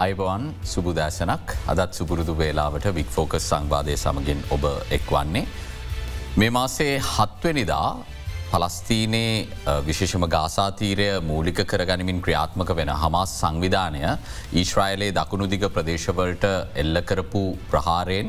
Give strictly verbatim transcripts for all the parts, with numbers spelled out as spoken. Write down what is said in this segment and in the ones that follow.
අයිබවන් සුබුදෑසනක් අදත් සුපුරුදු වේලාවට weak focus සංවාදය සමගින් ඔබ එක්වන්නේ. මේ මාසේ හත්වනිදා පලස්තීනයේ විශේෂම ගාසාතීරය මූලික කරගනිමින් ක්‍රියාත්මක වෙන හමස් සංවිධානය ඊශ්‍රයිලයේ දකුණුදිග ප්‍රදේශවලට එල්ල කරපු ප්‍රහාරයෙන්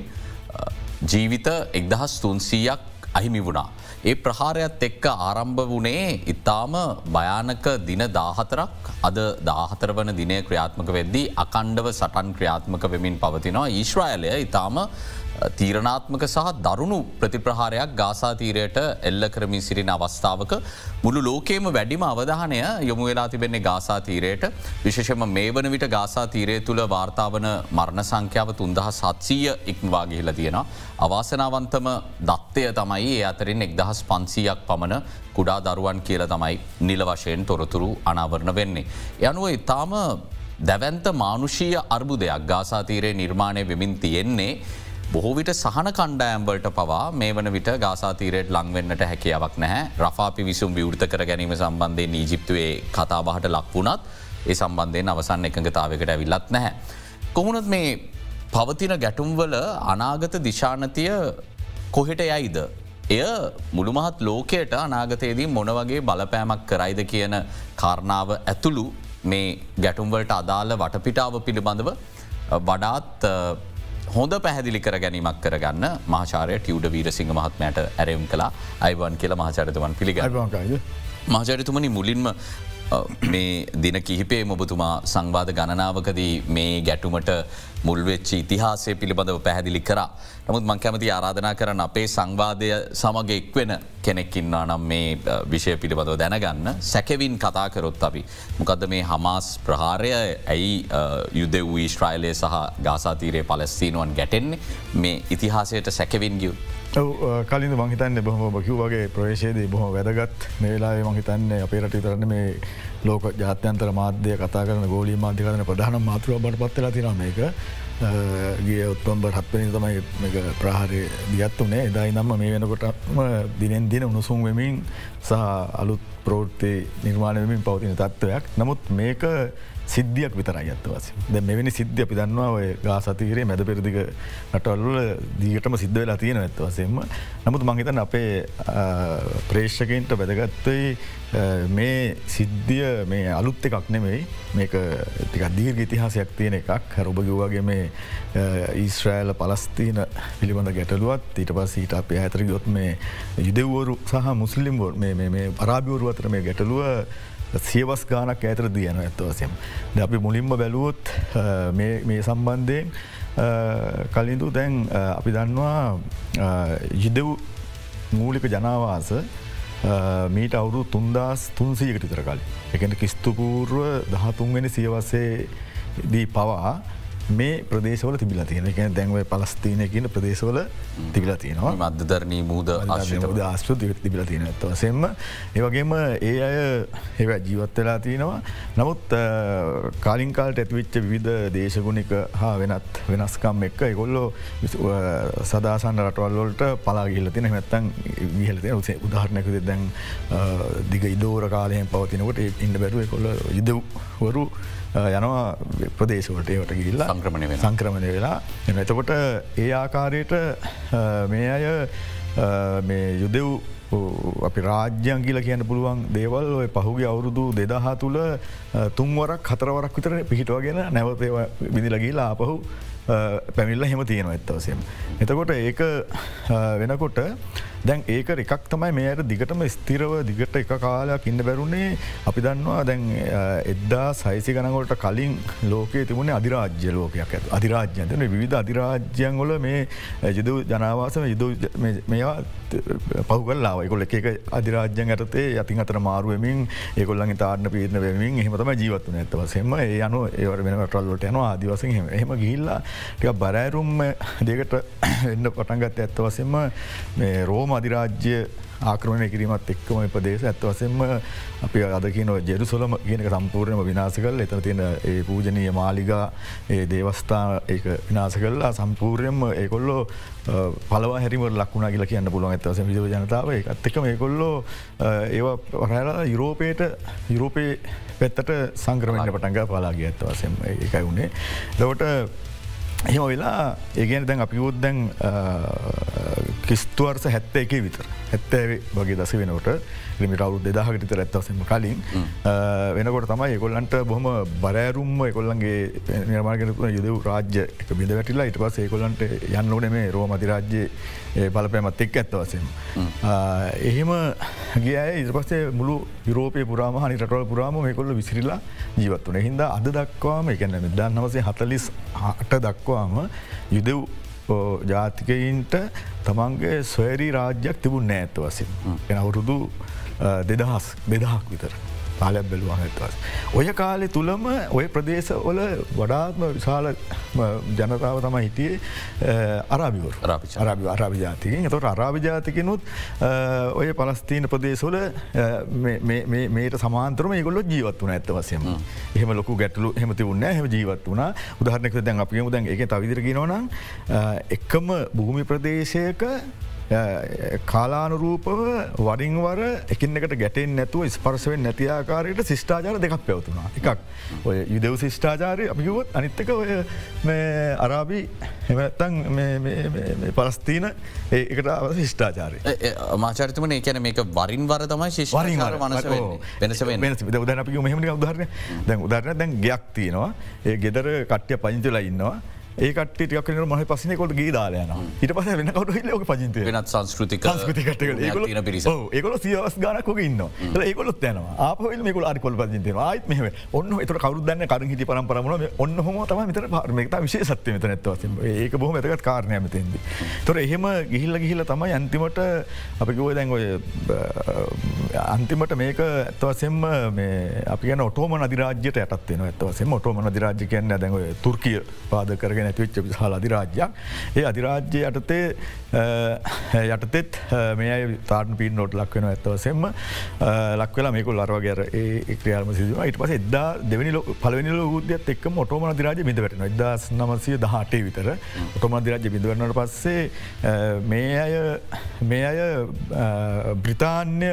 ජීවිත එක්දහස් තුන්සීයක් අහිමි වුණා. ඒ ප්‍රහාරයත් එක්ක ආරම්භ වනේ ඉතාම භයානක දින දාහතරක් අද දාහතර වන දිනය ක්‍රියාත්මක වෙද්දී අකණ්ඩව සටන් ක්‍රියාත්මක වෙමින් පවතිනවා. ඊශ්‍රායලය ඉතාම තීරණාත්මක සහ දරුණු ප්‍රතිප්‍රහාරයක් ගාසා තීරයට එල්ල කරමින් සිරින අවස්ථාවක මුළු ලෝකේම වැඩිම අවධානය යොමු වෙලා තිබෙන්නේ ගාසා තීරයට. විශේෂම මේ වන විට ගාසා තීරය තුළ වාර්තාවන මරණ සංඛ්‍යාව තුන්දහස් හත්සීය ඉක්මවා ගිහිල තියෙනවා. අවාසනාවන්තම දත්තය තමයි ඒ අතරින් එක්දහස් පන්සීයක් පමණ කුඩා දරුවන් කියල තමයි නිල වශයෙන් තොරතුරු අනාවරණ වෙන්නේ. යනුව ඉතාම දැවන්ත මානුෂීය අර්බුදයක් ගාසා තීරය නිර්මාණය වෙමින් තියෙන්නේ. බොහෝ විට සහන කණ්ඩෑම්වලට පවා මේ වන විට ගාසාතීරයට ලංවෙන්නට හැකියාවක් නැහැ. රෆා පිවිසුම් විවෘත කර ගැනීම සම්බන්ධයෙන් ඊජිප්තුවේ කතාබහට ලක්වුණත් ඒ සම්බන්ධයෙන් අවසන් එකඟතාවකට ඇවිල්ලත් නැහැ. කොහුණත් මේ පවතින ගැටුම්වල අනාගත දිශානතිය කොහෙට යයිද. එය මුළුමහත් ලෝකයට අනාගතයේදී මොනවගේ බලපෑමක් කරයිද කියන කාරණාව ඇතුළු මේ ගැටුම්වලට අදාළ වටපිටාව පිළිබඳව වඩාත් හොඳ පැහැදිලි කර ගැනීමක් කරගන්න මහාචාරය ටියවඩ වීරසිංහ මහත්මයට ඇරම් කලා අයිවන් කියල මහචරිතවන් පිළිග මහචරිතුමනි මුලින්ම මේ දින කිහිපේ ඔබතුමා සංවාධ ගණනාවකදී මේ ගැටුමට මුල්වෙච්චි ඉතිහාසය පිළිබඳව පැහැදිලි කර. නමුත් මං කැමති ආරාධනා කරන්න අපේ සංවාධය සමග එක්වෙන කෙනෙක්කින්නා නම් මේ විෂය පිළිබඳව දැනගන්න සැකවින් කතා කරොත් අපි. මොකද මේ හමාස් ප්‍රහාරය ඇයි යුද වූ ඊශ්‍රයිලය සහ ගාසාතීරයේ පලස්තීනුවන් ගැටෙන්නේ මේ ඉතිහාසයට සැකවින් ගියු. කලින් මහිතන්න බොහම බකිව් වගේ ප්‍රවේශයේදී බොහම වැදගත් මේ වෙලාවේ මහිතන්නේ අපේ රට තරන්න මේ ලෝක ජාත්‍යන්තර මාධ්‍යය කතා කරන ගෝලී මාධ්‍ය කරන ප්‍රධාන මාතෘව බට පත්වෙලා තින මේක ගිය ඔත්තොම්බර් හත්වනි තමයි ප්‍රහාරය දියත් වනේ එදායි නම්ම මේ වෙනකොටම දිනෙන් දින උණුසුම් වෙමින් සහ අලුත් ප්‍රෝෘත්ති නිර්මාණයමින් පවතින තත්ත්වයක්. නමුත් මේක සිද්ධියක් විතරයි අත්තවස ද මෙවැනි සිද්ධ අපි දන්නවා ඔය ගාසතීරයේ මැද පෙරදිග රටවල්ල දීගටම සිද්ධ වෙලා තියෙන ඇත්වසෙන්ම. නමුත් මංහිතන් අපේ ප්‍රේෂ්කන්ට වැදගත්වයි මේ සිද්ධිය මේ අලුත් එකක් නෙමෙයි මේක තික දීර්ග ඉතිහාසයක් තියෙන එකක් හැරොබගවගේ මේ ඊස්ට්‍රෑල පලස්තිීන පිළිබඳ ගැටලුවත් ඊට පස් ඊට අපේ ඇතර ගොත් මේ යුදෙව්වරු සහ මුස්ලිම්වෝ මේ අරාභියවරු අතර මේ ගැටලුව සියවස් ගානක් ඇතර දියන ඇත්වසයම්. ද අපි මුලින්ම බැලුවොත් මේ සම්බන්ධයෙන් කලින්දු දැන් අපි දන්නවා යුදෙව් මූලික ජනවාස මීට අවුරු තුන්දස් තුන්සීකට විතර කලින්. එකන කිස්තුපූර්ව දහතුන්වෙනි සියවසේ දී පවා මේ ප්‍රදේශවල තිබිලා තියෙන එක දැන්ව පලස්තිීනය කියන ප්‍රදේශවල තිබිලා තියෙනවා මධධරණී මූද ආශ්‍ර තිබිලා තියෙන ඇත්වසෙන්ම ඒවගේම ඒ අය එව ජීවත් වෙලා තියෙනවා. නමුත් කාලින්කාල්ට ඇතිවිච්ච විවිධ දේශගුණික හා වෙනත් වෙනස්කම් එක්ක එකොල්ලෝ සදාසන්න රටවල්ලොට පලාගිල්ල තින හැත්තන් විහලත සේ උදාහරණයකද දැන් දිග ඉදෝර කාලයෙන් පවතිනකොට ඉන්න බැරුව කොල්ල යුදවරු යනවා ප්‍රදේශවලට ඒවට ගිල්ලා සංක්‍රමණය වෙන සංක්‍රමණය වෙලා එතකොට ඒ ආකාරයට මේ අය මේ යුදෙව් අපි රාජ්‍යන් කියල කියන්න පුළුවන් දේවල් ඔය පහුගේ අවුරුදු දෙදහා තුළ තුන්වරක් හතරවරක් විතර පිහිටුවගෙන නැවතේව විදිලගේලා ආපහු පැමිල්ල හෙම තියෙනවා ඇත්තවසයම. එතකොට ඒක වෙනකොට දැන් ඒක එකක් තමයි මේයට දිගටම ස්තිරව දිගට එක කාලයක් ඉන්න බැරුණේ අපි දන්නවා දැන් එද්දා සයිසි ගනගොලට කලින් ලෝකයේ තිබුණේ අධිරාජ්‍ය ලෝකයක් ඇත අධිරාජ්‍යන්තන විධ අධිරාජ්‍යයන්ගොල මේ යුදු ජනවාසම යුදු මේවා පහුගල්ලා එකොල එක අධිරාජ්‍යන් ඇතේ යතින් අතර මාරුවමින් ඒකොල්ලගේ තාරණ පීරණ වෙමින් එහමතම ජීවත්වන ඇතවසෙම ඒ අනු ඒවට වෙන රටල්ලට යන ආදිවසෙන් එහෙම ගිල්ලා ටික බරෑරුම් දෙකට එන්න පටන්ගත් ඇත්තවසෙම මේ රෝම අධිරාජ්‍ය ආක්‍රමණය කිරීමත් එක්කම ප්‍රදේශ ඇත්ත වශයෙන්ම අපි අද කියන ජෙරුසලම කියනක සම්පූර්ණයම විනාශ කරලා එතන තියෙන ඒ පූජනීය මාලිගා ඒ දේවස්ථාන ඒක විනාශ කරලා සම්පූර්ණයෙන්ම ඒගොල්ලෝ පළවා හැරීමට ලක් වුණා කියලා කියන්න පුළුවන් ඇත්ත වශයෙන්ම විදේශ ජනතාව ඒකත් එක්කම ඒගොල්ලෝ ඒවා වරහලා යුරෝපයට යුරෝපයේ පැත්තට සංක්‍රමණය පටන් ගා පාලා ගියා ඇත්ත වශයෙන්ම ඒකයි උනේ. එතකොට එහෙම වෙලා ඒ කියන්නේ දැන් අපි උත් දැන් ක්‍රිස්තු වර්ෂ හැත්තෑ එකේ විතර හැත්තෑ වගේ දස වෙනකොට ලිමිට අවුරුදු දෙදාහකට විතර ඇත්ත වශයෙන්ම කලින් වෙනකොට තමයි ඒගොල්ලන්ට බොහොම බරෑරුම්ම ඒගොල්ලන්ගේ නිර්මාණය කරපු යුදෙව් රාජ්‍ය එක බිඳ වැටිලා ඊට පස්සේ ඒගොල්ලන්ට යන්න ඕනේ මේ රෝම අධිරාජ්‍යයේ බලපෑමත් එක්ක ඇත්ත වශයෙන්ම. එහෙම ගියා ඊට පස්සේ මුළු යුරෝපයේ පුරාම අනිත් රටවල් පුරාම මේගොල්ලෝ විසිරිලා ජීවත් වුණා. ඒ හින්දා අද දක්වාම ඒ කියන්නේ හදාරනවසිය හතළිස් අට දක්වාම යුදෙව් ජාතිකයින්ට තමන්ගේ ස්වෛරී රාජ්‍යයක් තිබුණ නෑ ඇත්ත වශයෙන්. එන අවුරුදු දෙදහස් දෙදහක් විතර කාලයක් බැලුවා ඇත්තවස්. ඔය කාලේ තුලම ඔය ප්‍රදේශවල වඩාත්ම විශාල ජනතාව තමයි හිටියේ අරාබිවරු. අරාබි අරාබි ජාතිකයින්. ඒතකොට අරාබි ජාතිකිනුත් ඔය පලස්තීන ප්‍රදේශවල මේ මේ මේට සමාන්තරව මේගොල්ලෝ ජීවත් වුණා ඇත්ත වශයෙන්ම. එහෙම ලොකු ගැටලු එහෙම තිබුණේ නැහැ. එහෙම ජීවත් වුණා. උදාහරණයක් විදිහට දැන් අපි කියමු දැන් ඒකේ තව විදිහට කියනවා නම් එකම භූමි ප්‍රදේශයක කාලානුරූපව වරින් වර එකිනෙකට ගැටෙන්නේ නැතුව ස්පර්ශ වෙන්නේ නැති ආකාරයට ශිෂ්ටාචාර දෙකක් පැවතුණා. එකක් ඔය යුදෙව් ශිෂ්ටාචාරය අපි කිව්වොත් අනිත් එක ඔය මේ අරාබි එහෙම නැත්නම් මේ මේ මේ පලස්තීන ඒකට අවශ්‍ය ශිෂ්ටාචාරය. මාචාර්යතුමනි ඒ කියන්නේ මේක වරින් වර තමයි ශිෂ්ටාචාර වෙනස වෙන්නේ. වෙනස වෙන්නේ. වෙනස. දැන් උදාහරණ අපි කිව්ව මෙහෙම නිකන් උදාහරණයක්. දැන් උදාහරණයක් දැන් ගයක් තියෙනවා. ඒ ගෙදර කට්ටිය පදිංචිලා ඉන්නවා. ඒ කට්ටිය ටිකක් වෙනකොට මොහේ පස්සේ ඒගොල්ලෝ ගිහි දාලා යනවා. ඊට පස්සේ වෙන කවුරු හිල්ල ඔක පදිංචි වෙනවා. වෙනත් සංස්කෘතික සංස්කෘතික කට්ටිය ඒගොල්ලෝ ඔව් ඒගොල්ලෝ සියවස් ගානක් ඔක ඉන්නවා. ඒලා ඒගොල්ලොත් යනවා. ආපහු එන්න මේගොල්ලෝ ආරි කොල්ල පදිංචි වෙනවා. ආයිත් මෙහෙම. ඔන්න ඒතර කවුරුත් දන්නේ කරුන් හිටි පරම්පරාව මොනවා ඔන්න ඔහොම තමයි මෙතන මේක තමයි විශේෂත්වය මෙතන ඇත්ත වශයෙන්ම. ඒක බොහොම වැදගත් කාරණයක් මෙතෙන්දී. ඒතර එහෙම ගිහිල්ලා ගිහිල්ලා තමයි අන්තිමට අපි කිව්වේ දැන් ඔය අන්තිමට මේක ඇත්ත වශයෙන්ම මේ අපි කියන ඔටෝමන් අධිරාජ්‍යයට යටත් වෙනවා ඇත්ත වශයෙන්ම. ඔටෝමන් අධිරාජ්‍ය කියන්නේ දැන් ඔය තුර්කිය පාදක කරගෙන ඇතිවෙච්ච විශාල අධිරාජ්‍යයක්. ඒ අධිරාජ්‍ය යටතේ යටතෙත් මේ අය තාඩන පීඩනයට ලක් වෙනවා ඇත්ත වශයෙන්ම. ලක් වෙලා මේගොල්ලෝ අර වගේ අර ඒ ක්‍රියාවම සිදු වෙනවා. ඊට පස්සේ එදා දෙවෙනි පළවෙනි ලෝක යුද්ධයත් එක්කම ඔටෝමන් අධිරාජ්‍ය බිඳ වැටෙනවා. එක්දාස් නවසිය දහඅට විතර ඔටෝමන් අධිරාජ්‍ය බිඳ වැටුණාට පස්සේ මේ අය මේ අය බ්‍රිතාන්‍ය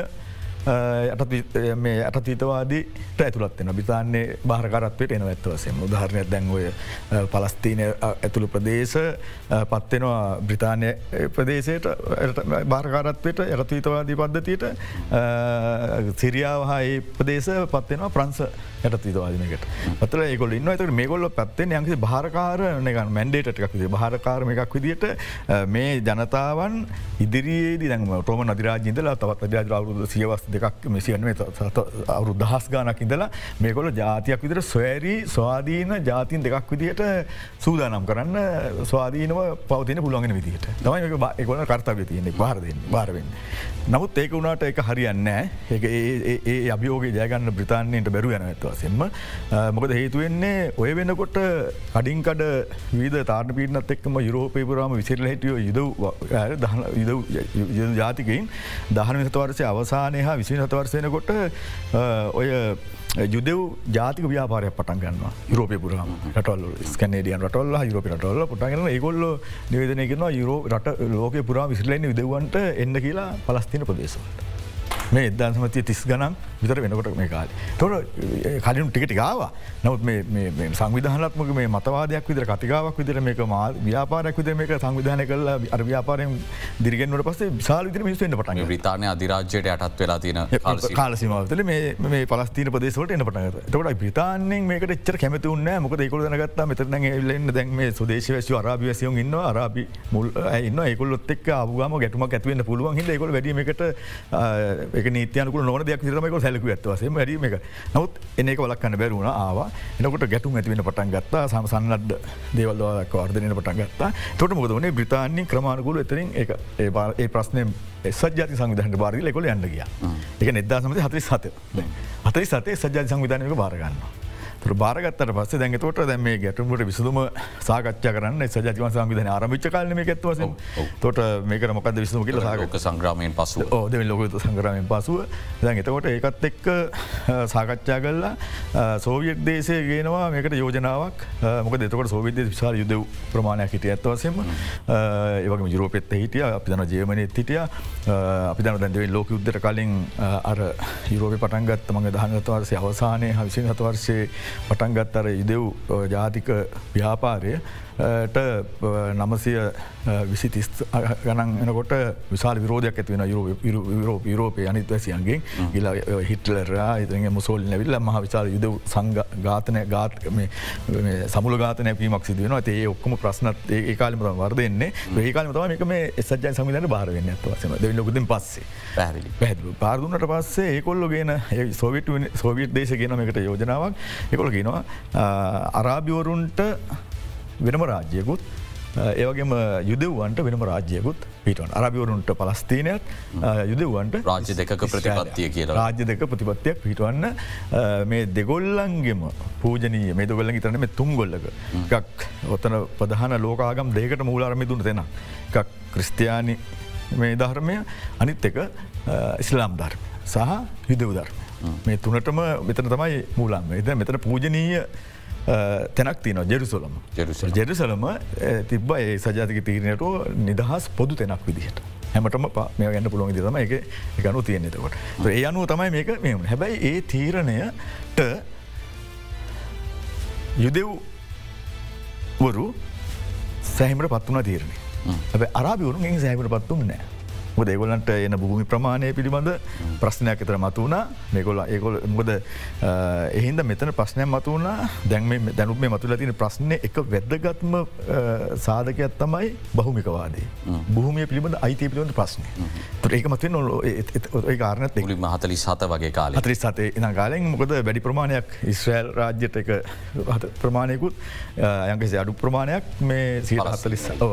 යටතීතවාදීට ඇතුළත් වෙනවා. බ්‍රිතාන්‍යයේ බාහිරකාරත්වයට එනවා ඇත්ත වශයෙන්ම. උදාහරණයක් දැන් ඔය පලස්තීන ඇතුළු ප්‍රදේශ පත් වෙනවා බ්‍රිතාන්‍ය ප්‍රදේශයට බාහිරකාරත්වයට යටතීතවාදී පද්ධතියට. සිරියාව හා ඒ ප්‍රදේශ පත් වෙනවා ප්‍රංශ යටතීතවාදීනකට. අතල ඒගොල්ලෝ ඉන්නවා. ඒතකොට මේගොල්ලෝ පත් වෙන්නේ යම්කිසි බාහිරකාර නිකන් මැන්ඩේට් එකක් විදිහට බාහිරකාර මේකක් විදිහට මේ ජනතාවන් ඉදිරියේදී දැන් ඔටෝමන් අධිරාජ්‍යය ඉඳලා තවත් අධිරාජ්‍ය අවුරුදු සියවස් දෙකක් මෙසියන්නේ අවුරුදු දහස් ගානක් ඉඳලා මේගොල්ලෝ ජාතියක් විදිහට ස්වෛරී ස්වාධීන ජාතීන් දෙකක් විදිහට සූදානම් කරන්න ස්වාධීනව පවතින පුළුවන් වෙන විදිහට තමයි මේක ඒගොල්ලෝ කාර්යය තියෙන්නේ බාර දෙන්නේ බාර වෙන්නේ. නමුත් ඒක උනාට ඒක හරියන්නේ නැහැ. ඒක ඒ ඒ අභියෝගය ජය ගන්න බ්‍රිතාන්‍යයට බැරුව යනවා ඇත්ත වශයෙන්ම. මොකද හේතු වෙන්නේ ඔය වෙනකොට කඩින් කඩ විවිධ තාඩන පීඩනත් එක්කම යුරෝපයේ පුරාම විසිරලා හිටිය යුදෙව් යුදෙව් ජාතිකයින් දහනවෙනි සතවර්ෂයේ අවසානයේ හා විසිවෙනි සතවර්ෂය වෙනකොට ඔය යුදෙව් ජාතික ව්‍යාපාරයක් පටන් ගන්නවා යුරෝපයේ පුරාම. රටවල් ස්කැන්ඩිනේවියන් රටවල් හා යුරෝපීය රටවල් පටන් ගන්නවා. ඒගොල්ලෝ නිවේදනය කරනවා යුරෝප රට ලෝකයේ පුරාම විසිරලා ඉන්න යුදෙව්වන්ට එන්න කියලා පලස්තීන ප්‍රදේශවලට. මේ එක්දාස් නවසිය තිස් ගණන් විතර වෙනකොට මේ කාලේ. ඒතකොට කලින් ටික ටික ආවා. නමුත් මේ මේ සංවිධානාත්මක මේ මතවාදයක් විදිහට කතිකාවක් විදිහට මේක ව්‍යාපාරයක් විදිහට මේක සංවිධානය කළා අර ව්‍යාපාරයෙන් දිරිගෙන්නුවට පස්සේ විශාල විදිහට මිනිස්සු එන්න පටන් ගත්තා. බ්‍රිතාන්‍ය අධිරාජ්‍යයට යටත් වෙලා තියෙන කාල සීමාව තුළ මේ මේ පලස්තීන ප්‍රදේශවලට එන්න පටන් ගත්තා. එතකොට බ්‍රිතාන්‍යයෙන් මේකට එච්චර කැමති වුණේ නැහැ. මොකද ඒගොල්ලෝ දැනගත්තා මෙතන දැන් ඇවිල්ලා ඉන්න දැන් මේ ස්වදේශීය වැසියෝ අරාබි වැසියෝ ඉන්නවා. අරාබි මුල් අය ඉන්නවා. ඒගොල්ලොත් එක්ක ආපු ගාම ගැටුමක් ඇති වෙන්න පුළුවන් හින්දා ඒගොල්ලෝ වැඩි මේකට ඒක නීති අනුකූල නොවන දෙයක් විදිහට තමයි ඒගොල්ලෝ සැලකුවේ ඇත්ත වශයෙන්ම වැඩි මේක. නමුත් එන එක වළක්වන්න බැරි වුණා ආවා. එනකොට ගැටුම් ඇති වෙන්න පටන් ගත්තා. සම්සන්නද්ද දේවල් වලක් වර්ධනය වෙන්න පටන් ගත්තා. එතකොට මොකද වුනේ බ්‍රිතාන්‍යයෙන් ක්‍රමානුකූලව එතනින් ඒක ඒ ප්‍රශ්නේ එක්සත් ජාතික සංවිධානයට බාර දීලා ඒගොල්ලෝ යන්න ගියා. ඒ කියන්නේ එක්දාස් නවසිය හතළිස් හත. දැන් හතළිස් හතේ එක්සත් ජාතික සංවිධානය මේක බාර ගන්නවා. තුර බාරගත්තට පස්සේ දැන් එතකොට දැන් මේ ගැටුමට විසඳුම සාකච්ඡා කරන්න සජාතික සංවිධානය ආරම්භිච්ච කාලේ මේක ඇත්ත වශයෙන්ම. එතකොට මේකට මොකද්ද විසඳුම කියලා සාකච්ඡා ලෝක සංග්‍රාමයෙන් පසුව. ඔව් දෙවෙනි ලෝක සංග්‍රාමයෙන් පසුව දැන් එතකොට ඒකත් එක්ක සාකච්ඡා කළා සෝවියට් දේශයේ ගේනවා මේකට යෝජනාවක්. මොකද එතකොට සෝවියට් දේශ විශාල යුද ප්‍රමාණයක් හිටියා ඇත්ත වශයෙන්ම. ඒ වගේම යුරෝපෙත් හිටියා, අපි දන්නවා ජර්මනියෙත් හිටියා. අපි දන්නවා දැන් දෙවෙනි ලෝක යුද්ධයට කලින් අර යුරෝපේ පටන් ගත්ත මම දහනවය වර්ෂයේ අවසානයේ විසිහත වර්ෂයේ පටන් ගත්ත අර යුදෙව් ජාතික ව්‍යාපාරයට නවසිය විසි තිස් ගණන් එනකොට විශාල විරෝධයක් ඇති වෙනවා යුරෝප යුරෝපයේ අනිත් වැසියන්ගෙන්. ගිහලා හිට්ලර්ලා ඉතින් මුසෝලිනි ඇවිල්ලා මහ විශාල යුදෙව් සංඝ ඝාතනය ඝාත මේ මේ සමුල ඝාතනයක් වීමක් සිදු වෙනවා. ඒ ඔක්කොම ප්‍රශ්නත් ඒ කාලෙම තමයි වර්ධෙන්නේ. ඒ කාලෙම තමයි මේක මේ එස් ජාතික සංවිධානයට බාර වෙන්නේ අත් වශයෙන්ම. දෙවෙනි ලෝක යුද්ධෙන් පස්සේ. පැහැදිලි. පැහැදිලි. බාර දුන්නට පස්සේ ඒකොල්ලෝ ගේන ඒ සෝවියට් සෝවියට් දේශය ගේන මේකට යෝජනාවක්. ඒකොල්ලෝ කියනවා අරාබිවරුන්ට වෙනම රාජ්‍යයකුත් ඒවගේම යුදෙව්වන්ට වෙනම රාජ්‍යයකුත් පිටවන්න. අරාබිවරුන්ට පලස්තීනයත් යුදෙව්වන්ට රාජ්‍ය දෙකක ප්‍රතිපත්තිය කියලා. රාජ්‍ය දෙක ප්‍රතිපත්තියක් පිටවන්න මේ දෙගොල්ලන්ගෙම පූජනීය මේ දෙගොල්ලන් විතරනේ මේ තුන් ගොල්ලක. එකක් ඔතන ප්‍රධාන ලෝකාගම් දෙකකට මූලාරම්භය දුන්න තැන. එකක් ක්‍රිස්තියානි මේ ධර්මය, අනිත් එක ඉස්ලාම් ධර්මය සහ යුදෙව් ධර්මය. මේ තුනටම මෙතන තමයි මූලාංගය. එතන මෙතන පූජනීය තැනක් තියෙනවා ජෙරුසලම. ජෙරුසලම තිබ්බ ඒ සජාතික තීරණයට නිදහස් පොදු තැනක් විදිහට. හැමටම මේ ගන්න පුළුවන් විදිහ තමයි ඒක ඒක අනුව තියෙන්නේ එතකොට. ඒ අනුව තමයි මේක මේ වුනේ. හැබැයි ඒ තීරණයට යුදෙව් වරු සෑහීමට පත් වුණා තීරණය. හැබැයි අරාබිවරුන් එයින් සෑහීමට පත් වුණේ නැහැ. මොකද ඒගොල්ලන්ට එන භූමි ප්‍රමාණය පිළිබඳ ප්‍රශ්නයක් විතර මතුවුණා. මේගොල්ලෝ ඒගොල්ලෝ මොකද ඒ හින්දා මෙතන ප්‍රශ්නයක් මතුවුණා. දැන් මේ දැනුත් මේ මතුවලා තියෙන ප්‍රශ්නේ එක වැදගත්ම සාධකයක් තමයි භෞමිකවාදී. භූමිය පිළිබඳ අයිතිය පිළිබඳ ප්‍රශ්නේ. ඒත් ඒක මතුවෙන්නේ ඒ කාරණාත් එක්ක. මුලින්ම හතලිස් හත වගේ කාලේ. හතලිස් හත ඉඳන් කාලෙන් මොකද වැඩි ප්‍රමාණයක් ඊශ්‍රායල් රාජ්‍යයට එක ප්‍රමාණයකුත් යම්කිසි අඩු ප්‍රමාණයක් මේ සියයට හතලිස් ඔව්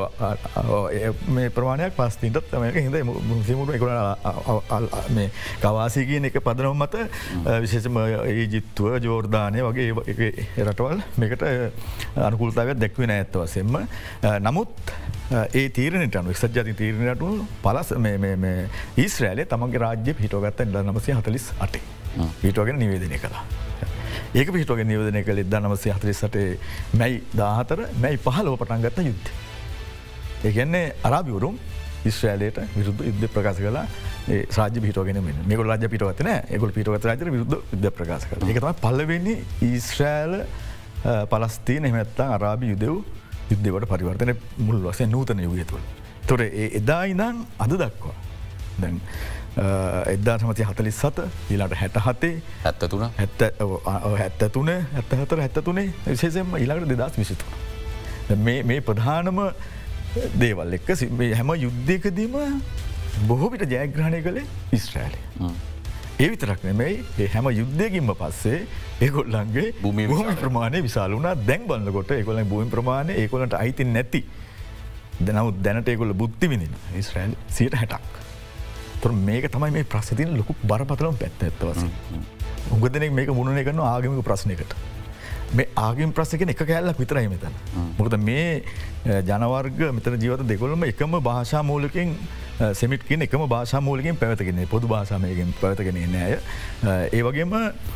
මේ ප්‍රමාණයක් පස්තින්ටත් තමයි හින්දා මුස්ලිමුන් ඒගොල්ලෝ මේ කවාසී කියන එක පදනම මත විශේෂම ඊජිප්තුව, ජෝර්දානය වගේ රටවල් මේකට අනුකූලතාවයක් දැක්වේ නැහැ අත් වශයෙන්ම. නමුත් ඒ තීරණයට අනුව එක්සත් ජාතික තීරණයට අනුව පලස් මේ මේ මේ ඊශ්‍රායලය තමන්ගේ රාජ්‍ය පිටවගත්ත එක්දහස් නවසිය හතලිස් අටේ. පිටවගෙන නිවේදනය කළා. ඒක පිටවගෙන නිවේදනය කළේ එක්දහස් නවසිය හතලිස් අටේ මැයි දාහතර මැයි පහළොව පටන් ගත්ත යුද්ධය. ඒ කියන්නේ අරාබිවරුන් ඊශ්‍රායලයට විරුද්ධ යුද්ධ ප්‍රකාශ කළා. ඒ රාජ්‍ය පිටවගෙන මෙන්න. මේගොල්ලෝ රාජ්‍ය පිටවගත්තේ නැහැ. ඒගොල්ලෝ පිටවගත්ත රාජ්‍යට විරුද්ධ යුද්ධ ප්‍රකාශ කළා. ඒක තමයි පළවෙනි ඊශ්‍රායල පලස්තීන එහෙම නැත්නම් අරාබි යුදෙව් යුද්ධයට පරිවර්තනය මුල් වශයෙන් නූතන යුගය තුළ. ඒතොර එදා ඉඳන් අද දක්වා දැන් එක්දහස් නවසිය හතලිස් හත ඊළඟට හැට හතේ හැත්තෑ තුන හැත්තෑ තුන හැත්තෑ හතර හැත්තෑ තුන විශේෂයෙන්ම ඊළඟට දෙදහස් විසි තුන. මේ මේ ප්‍රධානම දේවල් එක්ක හැම යුද්ධයකදීම බොහෝ විට ජයග්‍රහණය කළේ ඊශ්‍රායලය. ඒ විතරක් නෙමෙයි ඒ හැම යුද්ධයකින්ම පස්සේ ඒගොල්ලන්ගේ භූමි ප්‍රමාණය විශාල වුණා. දැන් බලනකොට ඒගොල්ලන්ගේ භූමි ප්‍රමාණය ඒගොල්ලන්ට අයිති නැති. නමුත් දැනට ඒගොල්ලෝ බුද්ධි විඳිනවා ඊශ්‍රායල් සියයට හැටක්. ඒතර මේක තමයි මේ ප්‍රශ්නේ තියෙන ලොකු බරපතලම පැත්ත ඇත්ත වශයෙන්. උග දෙනෙක් මේක මුණුනේ කරන ආගමික ප්‍රශ්නයකට. මේ ආගම ප්‍රශ්න එක කෑල්ලක් විතරයි මෙතන. මොකද මේ ජනවර්ග මෙතන ජීවත දෙකොල්ලම එකම භාෂා මූලිකයෙන් සෙමිට් කියන එකම භාෂා මූලිකයෙන් පැවතගෙන පොදු භාෂාවකින් පැවතගෙන ඉන්නේ අය. ඒ වගේම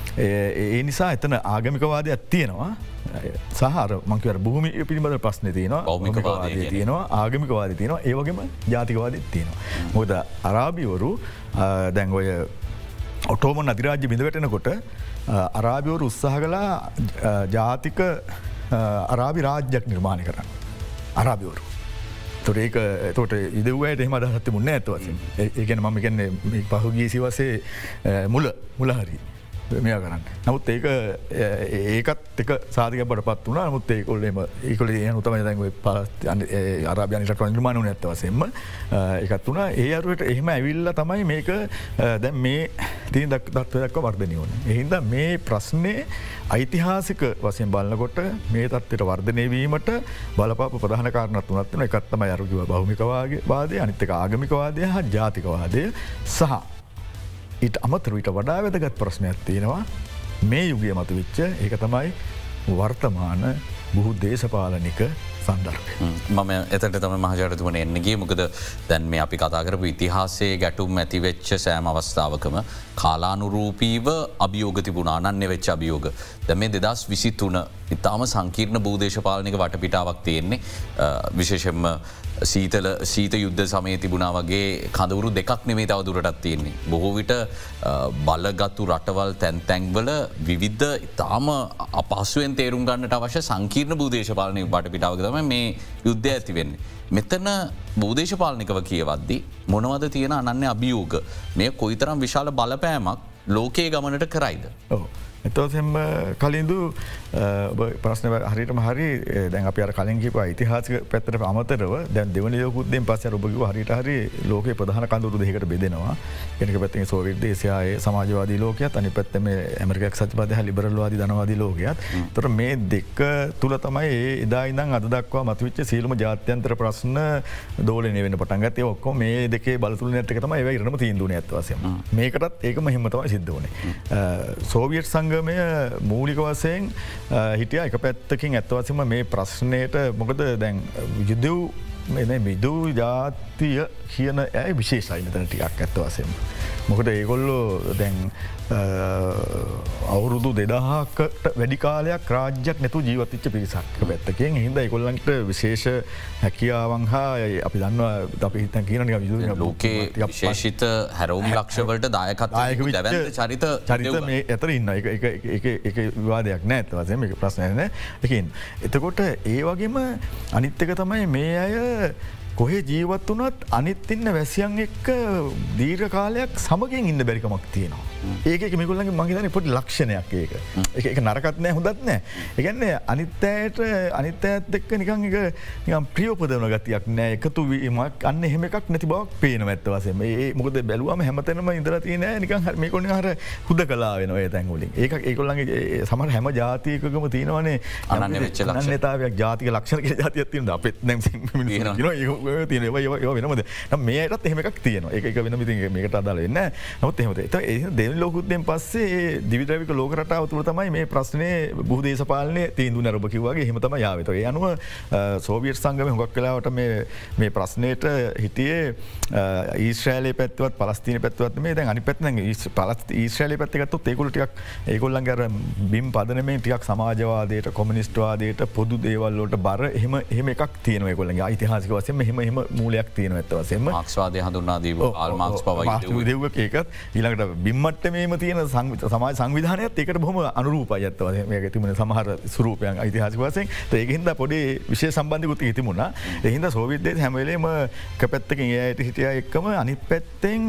ඒ නිසා එතන ආගමිකවාදයක් තියෙනවා. සහ අර මං කියවර භූමිය පිළිබඳ ප්‍රශ්නේ තියෙනවා. භෞමිකවාදය තියෙනවා, ආගමිකවාදය තියෙනවා, ඒ වගේම ජාතිකවාදයක් තියෙනවා. මොකද අරාබිවරු දැන් ඔය ඔටෝමන් අධිරාජ්‍ය බිඳ වැටෙනකොට අරාබිවරු උත්සාහ කළා ජාතික අරාබි රාජ්‍යයක් නිර්මාණය කරන්න. අරාබිවරු. තොට ඒක තොට ඉදව්වයට එහම අදහත්ත මුන්න ඇත වසින්. ඒකන මම කියන්නේ පහුගී සිවසේ මුල මුලහරි මෙයා කරන්න. නමුත් ඒක ඒකත් එක සාධක බට පත් වුණ නමුත් ඒකොල්ලම ඒකොල යනුතම දැන්ව ප අරාභ්‍යනිට නිර්මාණ වන ඇත්ත වසෙන්ම එකත් වුණ ඒ අරුවට එහෙම ඇවිල්ල තමයි මේක දැන් මේ තිී දක් දත්වදක්ක වර්ධනය වන. එහින්ද මේ ප්‍රශ්නය ඓතිහාසික වසයෙන් බලන්නකොට මේ තත්වට වර්ධනය වීමට බලපාප ප්‍රධාන කාරණත් වනත්වන එකත්තම අරුගව භෞමිකවාගේ වාදය අනිත්තක ආගමිකවාදය හා ජාතිකවාදය සහ ඊට අමතර විට වඩා වැදගත් ප්‍රශ්නයක් තියෙනවා මේ යුගය මතු විච්ච ඒක තමයි වර්තමාන බොහෝ දේශපාලනික සන්දර්භය. මම එතට තම මහජරතුමන එන්නගේ මොකද දැන් මේ අපි කතා කරපු ඉතිහාසේ ගැටුම් ඇතිවෙච්ච සෑම අවස්ථාවකම කාලානුරූපීව අභියෝග තිබුණානන්න වෙච්ච අභියෝග. දැ මේ දෙදස් විසිත්තුන ඉතාම සංකීර්ණ භූදේශපාලනික වටපිටාවක් තියෙන්නේ විශේෂෙන්ම සීතල සීත යුද්ධ සමය තිබුණා වගේ කඳවුරු දෙකක් නෙමේ තව දුරටත් තියෙන්නේ. බොහෝ විට බලගත්තු රටවල් තැන්තැන්වල විවිද්ධ ඉතාම අපහසුවෙන් තේරුම් ගන්නට අවශ්‍ය සංකීර්ණ භූදේශපාලනය වටපිටාවක තම මේ යුද්ධ ඇතිවෙන්නේ. මෙතන භූදේශපාලනිකව කියවද්දි මොනවද තියෙන අනන්න අභියෝග මේ කොයිතරම් විශාල බලපෑමක් ලෝකයේ ගමනට කරයිද. එතවසෙම කලින්දු ප්‍රශ්න හරිටම හරි දැන් අප අර කලින් කිප ඉතිහාසික පැත්තට අමතරව දැන් දෙවන යෝකුද්දෙන් පස්ස ඔබගව හරිට හරි ලෝක ප්‍රධාන කඳුරු දෙකට බෙදෙනවා එනක පැත්ති සෝවිට දේශයාය සමාජවාදී ලෝකයත් අනි පැත්තම ඇමරිකක් සචපද ලිබරල්වාදී දනවාදී ලෝකයත් තොර මේ දෙක තුළ තමයි එදා ඉදන් අද දක්වා මතුවිච්ච සීලම ජාත්‍යන්තර ප්‍රශ්න දෝලන වෙන පටන්ගත ඔක්කො මේ දෙකේ බලතුල නැටක තම ඒ ඉරම තිීන්දුන ඇත්වසම මේකටත් ඒකම හිමතම සිද්ධ වනේ සෝවියට් සංගමය මූලික වසයෙන් හිටිය එක පැත්තකින් ඇත්වසම මේ ප්‍රශ්නයට මොකද දැන් යුදව් මිදූ ජාතිය කියන ඇයි විශේෂයි මෙතන ටිකක් ඇත්වසෙන්. මොකට ඒගොල්ලෝ දැන් අවුරුදු දෙදහකට වැඩිකාලයක් රාජ්‍යයක් නැතු ජීවතිච්ච පිරිසක් පැත්තකින් හිද එකොල්ලන්ට විශේෂ හැකියාවන් හා අපි දන්නවා අපි හිතන් කියන ලෝකේ විශේෂිත හැරවුම් ලක්ෂවලට දායකත් චරිත චරිත මේ ඇතර ඉන්න එක විවාදයක් නෑ ඇත්වසම එක ප්‍රශ්නයන එකින්. එතකොට ඒ වගේම අනිත්තක තමයි මේ අය කොහේ ජීවත් වනත් අනිත් ඉන්න වැසියන් එක්ක දීර්ඝ කාලයක් සමගින් ඉන්න බැරිකමක් තියෙනවා. ඒක මිකුල්ලගේ මහිතන පොට ලක්ෂණයක් ඒක එක නරකත් නෑ හොදත් නෑ. එකන්නේ අනිත්තයට අනිත් ඇත් එක්ක නිකං එක ප්‍රියෝපදවන ගතියක් නෑ එකතු වීමක් අන්න එහෙම එකක් නැති බවක් පේන ඇත්ත වසම ඒ මොකද බැලුවම හැමතනම ඉදරති නෑ නිකන් මේ කොන්න හර හුද කලා වෙන ඒ තැන්ගොලින් ඒක ඒකොල්ලගේ සමර හැම ජාතියකම තියෙනවනේ අනන්න වෙච්ච ලක්ෂණතාවයක් ජාතික ලක්ෂණ ජාතියක් තියන අපත් නැ තියෙන වෙනමද මේයටත් එහෙමක් තියෙන එක වෙන මිති මේකට අදාල වෙන්න නොත් එහමත දෙ ලෝකුත්දෙන් පස්සේ දිවිද්‍රවික ලෝක රටාව තුළ තමයි මේ ප්‍රශ්නය බුහදේශපාලනය තීන්දු නැරබ කිවගේ හෙමතම යාවත අනුව සෝවියට් සංගම හොඟක් කලාවට මේ ප්‍රශ්නයට හිටියේ ඊශ්‍රෑලේ පැත්වත් පලස්තින පැත්වත් මේ දැන් අනි පැත්න පලත් ඊශ්‍රෑලය පැත්තිකත්තු ඒකුලටියක් ඒකොල්ලන්ගර බිම් පදනමේ ටියක් සමාජවාදයට කොමිනිස්ටවාදයට පොදු දේවල්ලෝට බර එහම එහෙම එකක් තියෙනව කොල්ලගේ යිතිහාසික වසම එහම එහම මූලයක් තියෙන ඇත්තවසම මක්ස්වාදය හඳුන්නාදී ආල්මාක්ස් පව දෙව්ව ඒකත් ඊළඟට බිම්මට මේම තියෙන සමා සංවිධානයත් ඒකට බොහම අනුරූප ඇත්තව මේ තිබන සමහර සුරූපයන් යිතිහාසික වසෙන් ඒහින්ද පොඩි විශේ සම්බන්ධකුත් හිතිමුණ එහින්ද සෝවිද්දේ හැමලේම කැපැත්තකින් ඒයට හිටිය එක්කම අනි පැත්තෙන්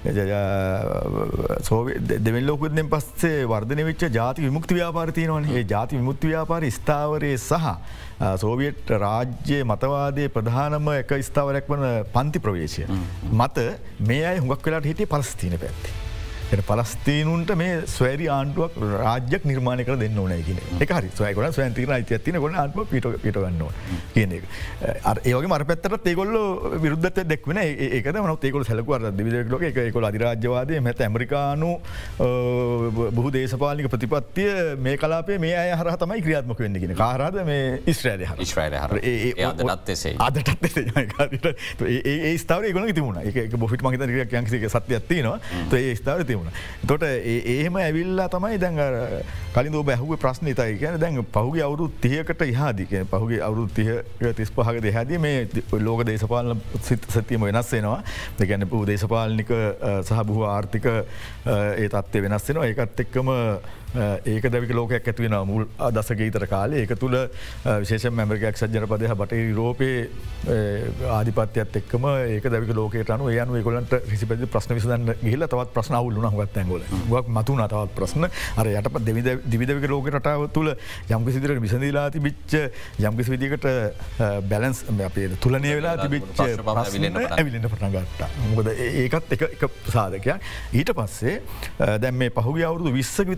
දෙවල්ලෝකුදෙන් පස්සේ වර්ධන වෙච්ච ජාති විමුක්ති ව්‍යාපාරතියනවන ඒ ජාති විමුක්ති ව්‍යාපාර ස්ථාවරය සහ සෝවියට් රාජ්‍යය මතවාදය ප්‍රධානම එක ස්ථාවරයක් වන පන්ති ප්‍රවේශය මත මේ අයි හුඟක් වෙලාට හිටිය පලස්තිීන පැත්ති. එ පලස්තීනුන්ට මේ ස්වරි ආණ්ඩුවක් රාජ්‍යයක් නිර්මාණය කර දෙන්න ඕනෑ කියන එක හරි සයකොට ස්වන්තින අයිතියත්තින ගොන්න ආත්ම පිට පිටගන්නවා කියන එක. ඒවගේ මර පැත්තට ඒගොල්ල විරුද්ධ දෙක්වන ඒක මනත් ඒකොල සැලකුවර දිවිදලක එකකොල අධිරාජ්‍යවාදය මැත ඇමරිකානු බහු දේශපාලික ප්‍රතිපත්තිය මේ කලාපේ මේ අය හර තමයි ක්‍රියාත්මක වෙන්න කියෙන කාරද මේ ඉස්්‍රෑලය ඉස්්‍රෑල හර අදටත් ඒ ස්ථාව ගොන තිබුණ එක බොහිට මහිත රියක් යංසික සත්‍යයක්තිනවා ඒ ස්ථාව තොට ඒහෙම ඇවිල්ලා තමයි දැන් කලින් බැහුව ප්‍රශ්න තයි කියන දැන් පහුගේ අවුරු තියකට හාදික පහුගේ අවුරු තිය තිස් පහක දෙහදී මේ ලෝක දේශපාලන සතියම වෙනස් වෙනවා දෙගැන පූ දේශපාලනික සහ බහු ආර්ථික ඒ තත්වය වෙනස් වෙනවා ඒකත් එක්කම ඒක දැවික ලෝකයක් ඇතිවෙන මුල් දසගීතර කාලේ ඒක තුළ විශේෂ මැමරිකයක් සජනපදය බට යුරෝපයේ ආධිපත්‍යත් එක්කම ඒක දැවික ලෝකට අනු යනු කොලට රිසිපති ප්‍රශ්න විසදන්න ගහිල තවත් ප්‍රශ්න අවුලුන ගත් ඇගොල ක් මතු නතවත් ප්‍රශ්න අර යටප දිවිදවික ලෝක රටාව තුළ යම්කිසිදිර විසඳලා තිබිච්ච යම්කිසි විදිකට බැලන්ස් අපේ තුළනය වෙලා තිබිච්ච ඇවිලට පටනගත්තා මොකද ඒකත් එක සාධකයක් ඊට පස්සේ දැම් මේ පහුගේ අවුරුදු විස්සක විතර කාලෙ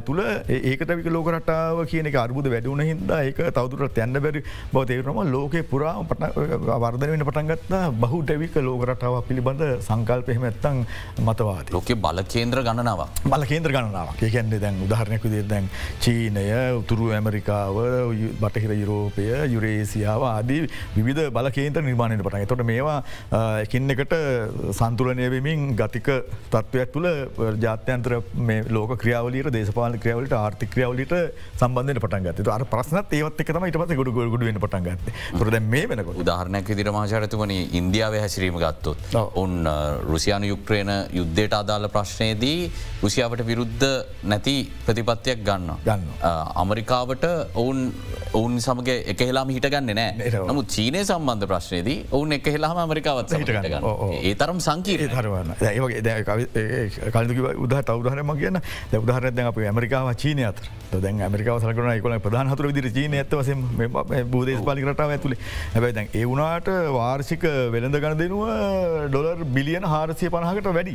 තුළ ඒකට වික ලෝක රටාව කියන අර්බුද වැඩුණ හින්දා ඒක තවදුරට යන්න බැරි බව තේරෙනවා ලෝකේ පුරා වර්ධනය වෙන්න පටන් ගත්තා බහුදවික ලෝක රටාවක් පිළිබඳ සංකල්ප එහෙම නැත්නම් මතවාදී. ලෝකේ බල කේන්ද්‍ර ගණනාවක්. බල කේන්ද්‍ර ගණනාවක්. ඒ කියන්නේ දැන් උදාහරණයක් විදිහට දැන් චීනය, උතුරු ඇමරිකාව, බටහිර යුරෝපය, යුරේසියාව ආදී විවිධ බල කේන්ද්‍ර නිර්මාණය වෙන්න පටන් ගත්තා. ඒතකොට මේවා එකින් එකට සන්තුලනය වෙමින් ගතික තත්ත්වයක් තුළ ජාත්‍යන්තර මේ ලෝක ක්‍රියාවලියට, දේශපාලන ක්‍රියාවලියට, ආර්ථික ක්‍රියාවලියට සම්බන්ධ වෙන්න පටන් ගත්තා. ඒක අර ප්‍රශ්නත් ඒවත් එක්ක තමයි ඊට පස්සේ ගොඩ ගොඩ වෙන්න පටන් ගත්තේ. ඒතකොට දැන් මේ වෙනකොට උදාහරණයක් විදිහට මහාචාර්යතුමනි ඉන්දියාවේ හැසිරීම ගත්තොත් උන් රුසියානු යුක්‍රේන යුද්ධයට අදාළ ප්‍රශ්නයේදී රුසියාවට විරුද්ධ නැති ප්‍රතිපත්තියක් ගන්නවා. ගන්නවා. ඇමරිකාවට ඔවුන් ඔවුන් සමග එකහෙලාම හිටගන්නේ නැහැ. නමුත් චීනය සම්බන්ධ ප්‍රශ්නයේදී ඔවුන් එකහෙලාම ඇමරිකාවත් සමග හිටගන්නවා. ඒ තරම් සංකීර්ණයි. ඒ තරම්. ඒ වගේ දැන් කලින් කිව්වා උදාහරණ උදාහරණයක් මම කියන්න. දැන් උදාහරණයක් දැන් අපි ඇමරිකාව චීනය අතර. දැන් ඇමරිකාව සලකනවා ඒගොල්ලෝ ප්‍රධාන හතුර විදිහට චීනය ඇත්ත වශයෙන්ම මේ භූදේශපාලනික රටාව ඇතුලේ. හැබැයි දැන් ඒ වුණාට වාර්ෂික වෙළඳ ගණදෙනුව ඩොලර් බිලියන හාරසිය පනහකට වැඩි.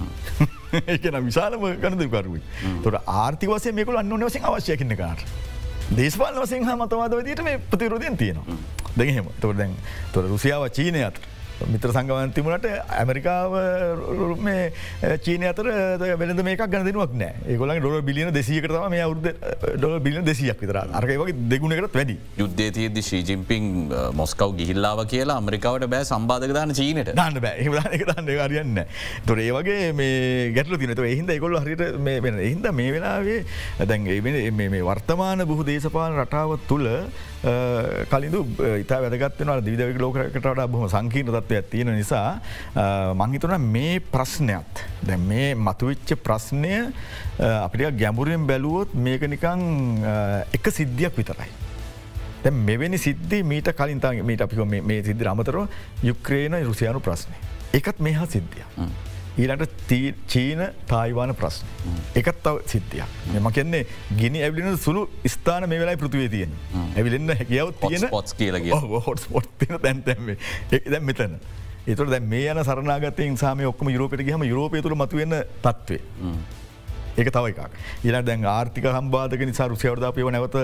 ඒ කියන්නේ විශාලම ගණදෙනුකරුයි. ඒතකොට ආර්ථික වශයෙන් මේගොල්ලෝ අන්‍යෝන්‍ය වශයෙන් අවශ්‍යයි කියන කාරණා. දේශපාලන වශයෙන් හා මතවාද විදිහට මේ ප්‍රතිවිරෝධයන් තියෙනවා. දැන් එහෙම. ඒතකොට දැන් ඒතකොට රුසියාව චීනය අතර මිත්‍ර සංගමයන් තිබුණාට ඇමරිකාව මේ චීනය අතර වෙළඳ මේකක් ගන්න දෙනුවක් නැහැ. ඒගොල්ලන්ගේ ඩොලර් බිලියන දෙසීයකට තමයි මේ අවුරුද්ද ඩොලර් බිලියන දෙසීයක් විතර. අර ඒ වගේ දෙගුණයකටත් වැඩි. යුද්ධයේ තියෙද්දි ෂී ජින්පින් මොස්කව් ගිහිල්ලාව කියලා ඇමරිකාවට බෑ සම්බාධක දාන්න චීනෙට. දාන්න බෑ. එහෙම දාන්න එක දාන්න ඒක හරියන්නේ නැහැ. ඒතොර ඒ වගේ මේ ගැටලු තියෙනවා. ඒතොර ඒ හින්දා ඒගොල්ලෝ හරියට මේ වෙන ඒ හින්දා මේ වෙලාවේ දැන් මේ මේ වර්තමාන බුහු දේශපාලන රටාව තුළ කලින්දු ඉතා වැදගත් වෙනවා දිවිදවික ලෝකයකට වඩා බොහොම සංකීර්ණ තත්ත්වයක් තියෙන නිසා මම හිතනවා මේ ප්‍රශ්නයත් දැන් මේ මතුවෙච්ච ප්‍රශ්නය අපිට ගැඹුරින් බැලුවොත් මේක නිකන් එක සිද්ධියක් විතරයි. දැන් මෙවැනි සිද්ධි මීට කලින් තමයි මීට අපි මේ මේ සිද්ධියට අමතරව යුක්‍රේන රුසියානු ප්‍රශ්නේ. ඒකත් මේහා සිද්ධියක්. ඊළඟට චීන තායිවාන ප්‍රශ්න. ඒකත් තව සිද්ධියක්. මම කියන්නේ ගිනි ඇවිලෙන සුළු ස්ථාන මේ වෙලාවේ පෘථිවියේ තියෙනවා. ඇවිලෙන්න හැකියාව තියෙන හොට්ස්පොට්ස් කියලා කියනවා. ඔව් හොට්ස්පොට් තියෙන තැන් තැන් මේ. ඒක දැන් මෙතන. ඒතකොට දැන් මේ යන සරණාගතයෙන් සහ මේ ඔක්කොම යුරෝපයට ගියාම යුරෝපය තුල මතුවෙන තත්ත්වය. ඒක තව එකක්. ඊළඟ දැන් ආර්ථික සම්බාධක නිසා රුසියාවට දාපු ඒවා නැවත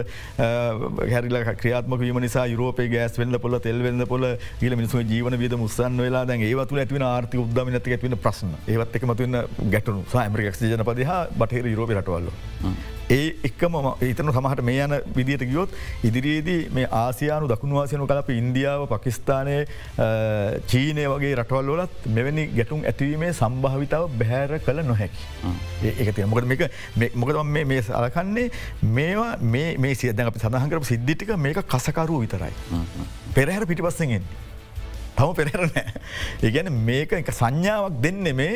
හැරිලා ක්‍රියාත්මක වීම නිසා යුරෝපයේ ගෑස් වෙළඳපොළ, තෙල් වෙළඳපොළ, ඊළ මිනිස්සුන්ගේ ජීවන වියදම උස්සන්න වෙලා දැන් ඒවා තුල ඇති වෙන ආර්ථික උද්දමනයත් එක්ක ඇති වෙන ප්‍රශ්න. ඒවත් එක්ක මතුවෙන ගැටලු සහ ඇමරිකා එක්සත් ජනපදය හා බටහිර යුරෝපයේ රටවල් වල. ඒ එක්කම හිතන සමහරට මේ යන විදිහට ගියොත් ඉදිරියේදී මේ ආසියානු දකුණු ආසියානු කලාප ඉන්දියාව, පාකිස්තානය, චීනය වගේ රටවල් වලත් මෙවැනි ගැටුම් ඇතිවීමේ සම්භාවිතාව බැහැර කළ නොහැකි. ඒක තියෙනවා. මොකද මේක මොකද මම මේ මේ සලකන්නේ මේවා මේ මේ සිය දැන් අපි සඳහන් කරපු සිද්ධි ටික මේක කසකරුව විතරයි. පෙරහැර පිටිපස්සෙන් එන්නේ. තව පෙරහැර නැහැ. ඒ කියන්නේ මේක එක සංඥාවක් දෙන්නේ මේ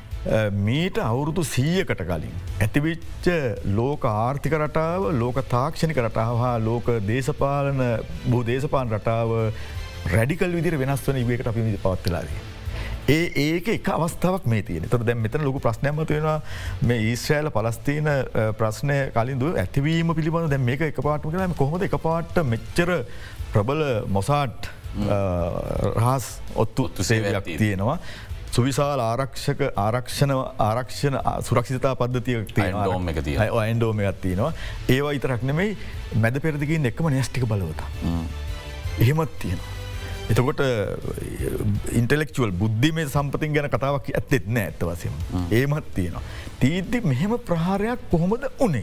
මීට අවුරුදු සීයකට කලින් ඇතිවිච්ච ලෝක ආර්ථික රටාව, ලෝක තාක්ෂණික රටාව හා ලෝක දේශපාලන බොහෝ දේශපාලන රටාව රැඩිකල් විදිහට වෙනස් වෙන යුගයකට අපි පවත් වෙලා තියෙනවා. ඒ ඒක එක අවස්ථාවක් මේ තියෙන. ඒතකොට දැන් මෙතන ලොකු ප්‍රශ්නයක් මතුවෙනවා මේ ඊශ්‍රායල පලස්තීන ප්‍රශ්නය කලින් දු ඇතිවීම පිළිබඳව දැන් මේක එකපාරටම කියලා කොහොමද එකපාරට මෙච්චර ප්‍රබල මොසාඩ් රහස් ඔත්තු සේවයක් තියෙනවා. සුවිශාල ආරක්ෂක ආරක්ෂණ ආරක්ෂණ සුරක්ෂිතතා පද්ධතියක් තියෙනවා. අයන්ඩෝම එකක් තියෙනවා. ඒවා විතරක් නෙමෙයි මැද පෙරදිගින් එක්කම න්‍යෂ්ටික බලවතා. එහෙමත් තියෙනවා. එතකොට ඉන්ටෙලෙක්චුවල් බුද්ධිමය සම්පතින් ගැන කතාවක් ඇත්තෙත් නෑ ඇත්ත වශයෙන්ම. ඒමත් තියෙනවා. තීද්දි මෙහෙම ප්‍රහාරයක් කොහොමද උනේ?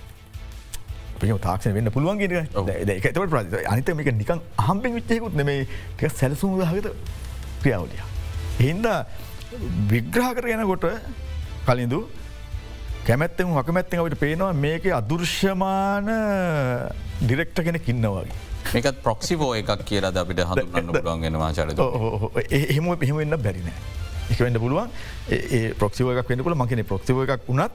අපිට තාක්ෂණය වෙන්න පුළුවන් කියන එක. ඒක ඒකට අනිත් මේක නිකන් අහම්බෙන් වෙච්ච එකකුත් නෙමෙයි. ටිකක් සැලසුම් සහගත ක්‍රියාවලියක්. හින්දා විග්‍රහ කර යනකොට කලින්දු කැමැත්තෙන් අකමැත්තෙන් අපිට පේනවා මේකේ අදෘශ්‍යමාන ඩිරෙක්ටර් කෙනෙක් ඉන්නවා වගේ. මේකත් ප්‍රොක්සිවෝ එකක් කියලා අපිට හඳුන්වන්න පුළුවන් වෙනවා ආචාර්යතුමා. ඔව් ඔව් එහෙම එහෙම වෙන්න බැරි නෑ. ඒක වෙන්න පුළුවන්. ඒ ප්‍රොක්සිවෝ එකක් වෙන්න පුළුවන්. මම කියන්නේ ප්‍රොක්සිවෝ එකක් වුණත්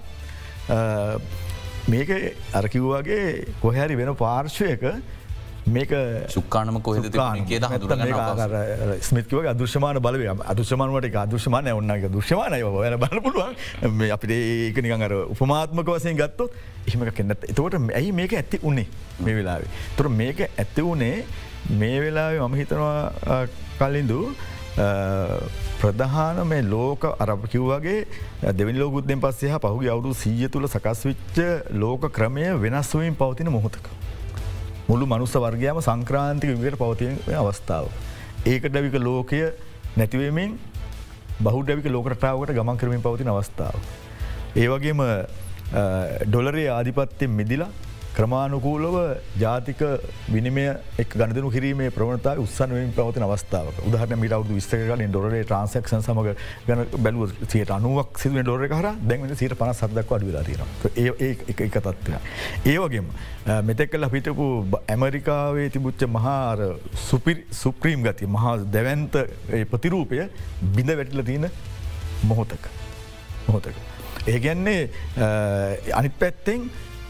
මේක අර කිව්වාගේ කොහේ හරි වෙන පාර්ශ්වයක මේක සුක්කානම කොහෙද තිබුණේ කියලා හඳුනගන්න අවශ්‍යයි. ස්මිත් කිව්වාගේ අදෘශ්‍යමාන බලවේග. අදෘශ්‍යමාන වලට ඒක අදෘශ්‍යමාන නෑ ඕන එක දෘශ්‍යමානයි බබ. ඔයාලා බලන්න පුළුවන්. මේ අපිට ඒක නිකන් අර උපමාත්මක වශයෙන් ගත්තොත් එහෙම එකක් නැත්නම් එතකොට ඇයි මේක ඇති උනේ මේ වෙලාවේ? එතකොට මේක ඇති උනේ මේ වෙලාවේ මම හිතනවා කලින්දු ප්‍රධාන මේ ලෝක අරප කිව්වගේ දෙවනි ලෝකුද්දෙන් පස්සේ පහුගේ අවුදු සීය තුළ සකස් විච්ච ලෝක ක්‍රමය වෙනස්වීම පවතින මොහොතක. මුළු මනුස්ස වර්ගයාම සංක්‍රාන්තික විදියට පවතින අවස්ථාව. ඒක ඩැවික ලෝකය නැතිවීමෙන් බහුඩැවික ලෝකරටාවට ගමන් කරමින් පවතින අවස්ථාව. ඒවගේම ඩොලරේ ආධිපත්‍යයෙන් මිදිලා ක්‍රමානුකූලව ජාතික විනිමය එක් ගණදනු කිරීමේ ප්‍රවණතා උත්සන්වීම පවතින අවස්ථාව උදාහරන මිට අවුදු විස්තකලින් ඩොරේ ට්‍රන්සක්ෂන් සමඟ ගැන බැලුව සියට අනුවක් සිදුව ඩොර කර දැන්වෙන සිට පන සදක් අඩ වෙලා තියෙන ඒ එක තත්වය. ඒවගේම මෙතෙක් කල පිටපු ඇමරිකාවේ තිබුච්ච මහාර සුප්‍රීම් ගති මහා දැවන්ත ප්‍රතිරූපය බිඳ වැටිල තියෙන මොහොතක මොහොතක. ඒගැන්නේ අනිත් පැත්තෙන්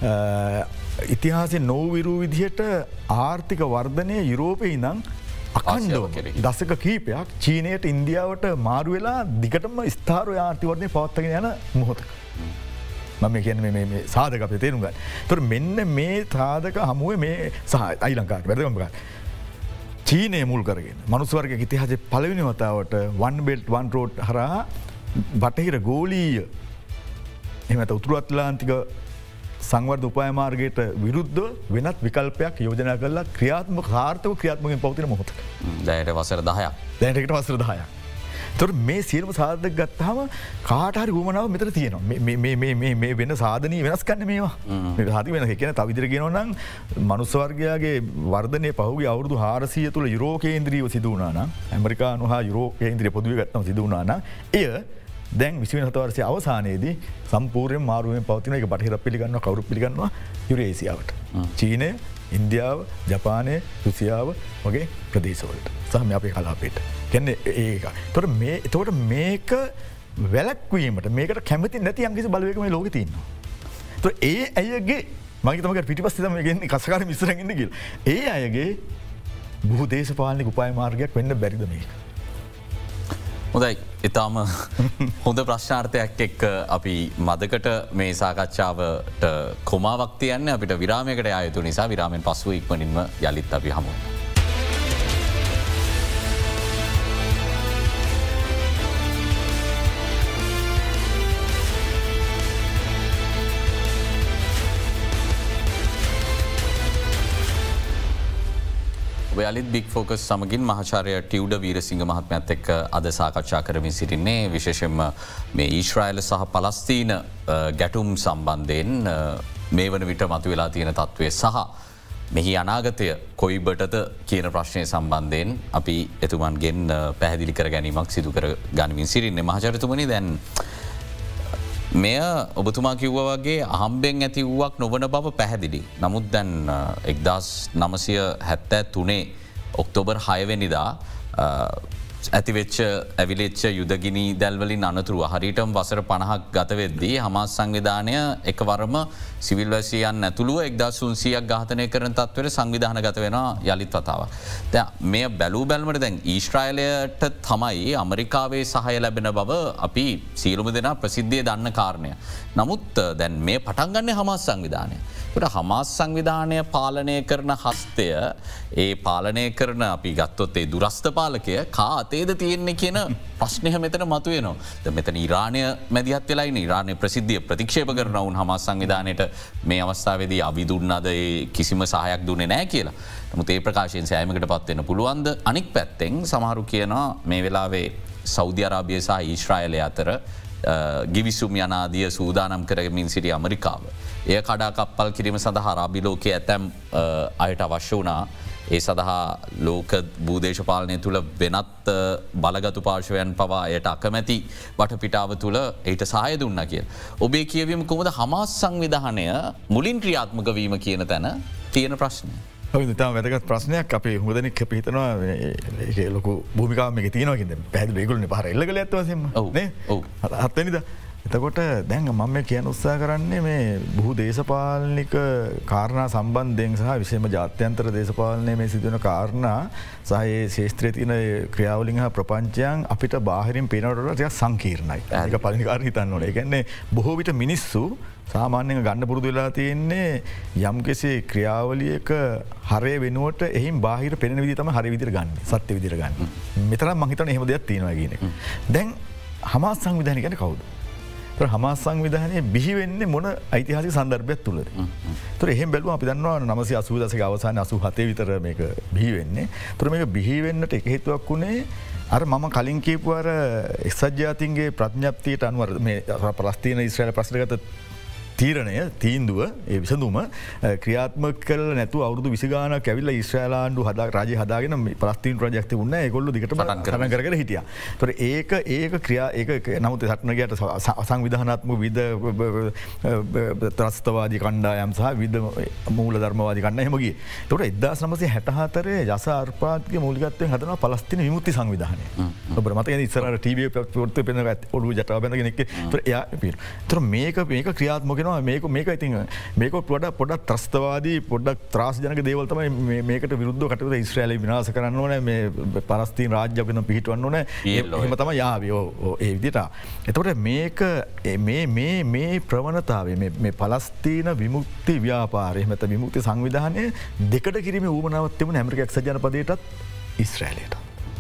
ඉතිහාසය නෝවිරූ විදිහට ආර්ථික වර්ධනය යුරෝපය ඉඳං අකණ්ඩව දසක කීපයක් චීනයට ඉන්දියාවට මාරු වෙලා දිගටම ස්ථාරය ආර්ථිවර්ණය පවත්තගෙන යන මොහොතක. මම කියන මේ සාධක අප තේරුගන්න. තොර මෙන්න මේ තාදක හමුව මේ සහ අයිලංකාට වැදගම්ගන්න. චීනය මුල් කරගෙන මනුස්වර්ග ඉතිහාස පලවිනි වතාවට වන් බෙල්ට් වන් රෝඩ් හරහා බටහිර ගෝලීය එමත උතුරුවත්ලාන්තික සංවර්ධ උපායමාර්ගයට විරුද්ධ වෙනත් විකල්පයක් යෝජනා කරලා ක්‍රියාත්ම කාර්තව ක්‍රියාත්මකින් පවතින මොහොත දැයට වසර දහයක් දැනටකට වසර දහයක්. තොර මේ සියල්ම සාධක ගත්තාම කාටහරි ගුමනාව මෙතර තියෙනවා මේ වෙන සාධනී වෙනස් කන්න මේවා හති වෙන කියන තවිදිරගෙන නම් මනුස්වර්ගයාගේ වර්ධනය පහුගේ අවුරදු හාරසිය තුළ යුරෝකේන්ද්‍රීව සිදුවනාන ඇමරිකානු හා යුරෝකේන්ද්‍රිය පොදුව ගත්නම සිදුවනාන එය දැන් විසිව හතවර්සය අවසානයේදී සම්පූර්යෙන් මාරුවෙන් පවතින එක බටහිර පිළිගන්න කවරු පිළිගන්නවා යුරේසියාවට. චීනය ඉන්දියාව ජපානය රුසියාව වගේ ප්‍රදේශවලට සහම අපේ කලාපේට කැන්නේ ඒක තොට මේ එතවට මේක වැලක්වීමට මේකට කැමති නැති අංකිසි බලවකම ලෝක තින්නවා. තු ඒ ඇයගේ මගේතමක පිටිපස්සිතම ගෙන්නේ කසකාර මිස්රගන්න කියල ඒ අයගේ බහු දේශපාලනි උපාය මාර්ගයක් වෙන්න බැරිද මේක. හොදයි ඉතාම හොඳ ප්‍රශ්නාර්ථයක් එක් අපි මදකට මේ සාකච්ඡාවට කොමාවක් තියන්න අපිට විරාමයකට අයුතු නිසා විරාමෙන් පසුව ඉක්මනින්ම යළිත් අපි හමුව. යාලිත් බික් ෆෝකස් සමගින් මහාචාරය ටියව්ඩ වීරසිංහ මහත්මයත් එක්ක අද සාකච්ඡා කරමින් සිටින්නේ විශේෂෙන්ම මේ ඊශ්‍රායල සහ පලස්තීන ගැටුම් සම්බන්ධයෙන් මේ වන විට මතු වෙලා තියෙන තත්ත්වය සහ මෙහි අනාගතය කොයිබටද කියන ප්‍රශ්නය සම්බන්ධයෙන් අපි එතුමන්ගෙන් පැහැදිලි කර ගැනීමක් සිදු කර ගනිමින් සිරින්නේ මහචරිතුමනි දැන් මෙය ඔබතුමා කිව්ව වගේ අහම්බෙන් ඇති වුවක් නොවන බව පැහැදිලි. නමුත් දැන් එක්දස් නමසය හැත්තෑ තුනේ ඔක්තෝබර් හයවෙනිදා ඇතිවෙච්ච ඇවිලෙච්ච යුදගිනි දැල්වලින් අනතුරුව හරිටම වසර පණහක් ගතවෙද්දී හමස් සංවිධානය එකවරම සිවිල්වසියන් ඇතුළුව එක්දා සුන්සියක් ගාතනය කරන තත්වර සංවිධාන ගත වෙන යළිත් වතාව. ද මේ බැලූ බැල්මට දැන් ඊශ්‍රයිලයට තමයි අමරිකාවේ සහය ලැබෙන බව අපි සීලුම දෙනා ප්‍රසිද්ධිය දන්න කාරණය. නමුත් දැන් මේ පටන්ගන්න හමස් සංවිධානය. ට හමස් සංවිධානය පාලනය කරන හස්තය ඒ පාලනය කරන අපි ගත්තොත්තේ දුරස්ථ පාලකය කා අතේද තියෙන්නේ කියන ප්‍රශ්නය මෙතන මතුවයනවා. මෙතන ඉරාණය මැදිහත් වෙලායි ඉරාණය ප්‍රසිද්ධිය ප්‍රතික්ෂේප කරන වුන් හමස් සංවිධානයට මේ අවස්ථාවේදී අවිදුන්නද කිසිම සහයක් දුන්නේ නෑ කියලා. නමුත් ඒ ප්‍රකාශයෙන් සෑමකට පත්වෙන පුළුවන්ද අනික් පැත්තෙන් සමහරු කියනවා මේ වෙලාවේ සෞධ්‍ය අරාභිය සහ ඊශ්‍රායලය අතර ගිවිසුම් යනාදිය සූදානම් කරමින් සිටි අමරිකාව. ඒ කඩා කප්පල් කිරීම සඳහා රාබිලෝකය ඇතැම් අයට අවශ්‍ය වනා ඒ සඳහා ලෝක භූදේශපාලනය තුළ වෙනත් බලගතු පාර්ශවයන් පවා යට අකමැති වටපිටාව තුළ ඒට සහය දුන්න කිය. ඔබේ කියවීම කොමද හමස් සංවිධානය මුලින් ක්‍රියාත්මක වීම කියන තැන තියෙන ප්‍රශ්නය. තාම වැදගත් ප්‍රශ්නයක් අපේ හොදනෙක් පිහිතනවා ලොකු භූමිකාම තියනවකිද පැහදි බේගුලන පහර එල්ලගල ඇත්වසම හත්වනිද. එතකොට දැන් මම කියන උත්සා කරන්නේ මේ බහු දේශපාලනික කාරණා සම්බන්ධයෙන් සහ විශේම ජාත්‍යන්තර දේශපාලනය මේ සිදුවන කාරණා සහයේ ශේත්‍රය තියන ක්‍රියාවලින් හා ප්‍රපංචයන් අපිට බාහිරින් පේනටට සංකීර්ණයි ඒක පලිකාර හිතන්න ඕන එකන්නේ බොහෝ විට මිනිස්සු සාමාන්‍යයෙන් ගන්න පුරුදු වෙලා තියෙන්නේ යම් කෙසේ ක්‍රියාවලියක හරය වෙනුවට එහිම බාහිර පෙනෙන විදිහ තමයි හරි විදිහට ගන්න. සත්‍ය විදිහට ගන්න. මෙතරම් මං හිතන්නේ එහෙම දෙයක් තියෙනවා කියන එක. දැන් හමාස් සංවිධානය කියන්නේ කවුද? ඒතර හමාස් සංවිධානයේ බිහි වෙන්නේ මොන ඓතිහාසික සන්දර්භයක් තුලද? ඒතර එහෙම බැලුවම අපි දන්නවා නවසිය අසූ දශකයේ අවසානයේ අසූ හතේ විතර මේක බිහි වෙන්නේ. ඒතර මේක බිහි වෙන්නට එක හේතුවක් උනේ අර මම කලින් කියපු අර එක්සත් ජාතීන්ගේ ප්‍රඥප්තියට අනුව මේ පලස්තීන ඊශ්‍රායල ප්‍රශ්නගත තීරණය තීන්දුව ඒ විසඳුම ක්‍රියාත්මක කරලා නැතුව අවුරුදු විසි ගානක් ඇවිල්ලා ඊශ්‍රායල ආණ්ඩුව හදා රාජ්‍ය හදාගෙන පලස්තීන රාජ්‍යයක් තිබුණේ නැහැ. ඒගොල්ලෝ දිගටම සටන් කර කර හිටියා. ඒතර ඒක ඒක ක්‍රියා ඒක නමුත් සටන ගියට සංවිධානාත්මක විවිධ ත්‍රස්තවාදී කණ්ඩායම් සහ විවිධ මූලධර්මවාදී කණ්ඩායම් එහෙම ගියේ. ඒතර එක්දාස් නවසිය හැට හතරේ යස අර්පාත්ගේ මූලිකත්වයෙන් හදනවා පලස්තීන විමුක්ති සංවිධානය. ඔබට මතකයි ඉස්සරහට ටීවී ප්‍රවෘත්ති පෙන්නන ඔළුව ජටාව බැඳගෙන එක්ක. ඒතර එයා ඒතර මේක මේක ක්‍රියාත්මක මේක මේක ඉතින් මේක පොඩ පොඩක් ත්‍රස්තවාදී පොඩක් ත්‍රාසජනක දේවල් තමයි මේකට විරුද්ධව කටයුතු ඊශ්‍රායලය විනාශ කරන්න ඕනේ මේ පලස්තීන රාජ්‍යයක් වෙන පිහිටවන්න ඕනේ එහෙම තමයි යාවි ඔව් ඒ විදිහට. එතකොට මේක මේ මේ මේ ප්‍රවණතාවය මේ මේ පලස්තීන විමුක්ති ව්‍යාපාරය එහෙම නැත්නම් විමුක්ති සංවිධානය දෙකට කිරීමේ ඌමනාවක් තිබුණ ඇමරික එක්සත් ජනපදයටත් ඊශ්‍රායලයටත්.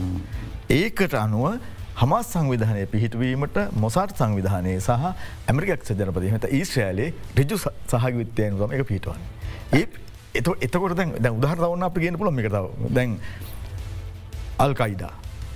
ඒකට අනුව හමාස් සංවිධානය පිහිටවීමට මොසාඩ් සංවිධානය සහ ඇමරික එක්සත් ජනපදය නැත්නම් ඊශ්‍රායලයේ ඍජු සහභාගීත්වයෙන් තමයි ඒක පිහිටවන්නේ. ඒ එතකොට දැන් දැන් උදාහරණ තවන්න අපිට කියන්න පුළුවන් මේක තව. දැන් අල් කයිඩා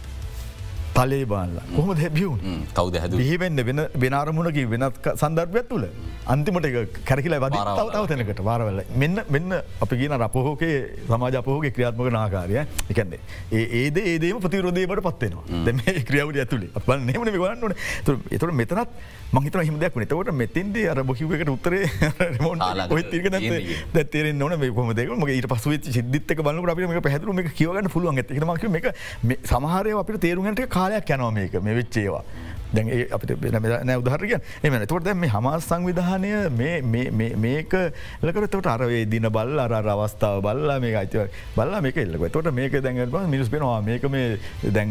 තලේබාන්ලා කොහොමද බිහිවුනේ? කවුද හැදුවේ? බිහි වෙන්නේ වෙන වෙන අරමුණකින් වෙනත් සන්දර්භයක් තුල. අන්තිමට ඒක කැරකිලා වදින තව තව තැනකට වාරවල. මෙන්න මෙන්න අපි කියන අපෝහකේ සමාජ අපෝහකේ ක්‍රියාත්මක කරන ආකාරය. ඒ කියන්නේ ඒ ඒ දේ ඒ දේම ප්‍රතිවිරෝධයකටපත් වෙනවා. දැන් මේ ක්‍රියාවලිය ඇතුලේ. අපි බලන්න එහෙම නෙමෙයි බලන්න ඕනේ. ඒතකොට මෙතනත් මම හිතනවා එහෙම දෙයක් වුණේ. එතකොට මෙතෙන්දී අර බොකිව් එකට උත්තරේ රිමෝට් කොහෙද තියෙන්නේ නැත්නම් දැන් තේරෙන්න ඕනේ මේ කොහොමද ඒක. මොකද ඊට පස්සේ වෙච්ච සිද්ධිත් එක බලනකොට අපිට මේක පැහැදිලිව මේක කියව ගන්න පුළුවන්. ඒකට මම කිව්වේ මේක සමහර ඒවා අපිට තේරුම් ගන්න ටික කාලයක් යනවා මේක මේ වෙච්ච ඒවා. දැන් ඒ අපිට නෑ උදාහරණ කියන්නේ. එහෙම නෑ. එතකොට දැන් මේ හමාස් සංවිධානය මේ මේ මේ මේක එලකට එතකොට අර වේ දින බලලා අර අර අවස්ථාව බලලා මේක අයිති බලලා මේක එල්ලුවා. එතකොට මේක දැන් බලන්න මිනිස් වෙනවා මේක මේ දැන්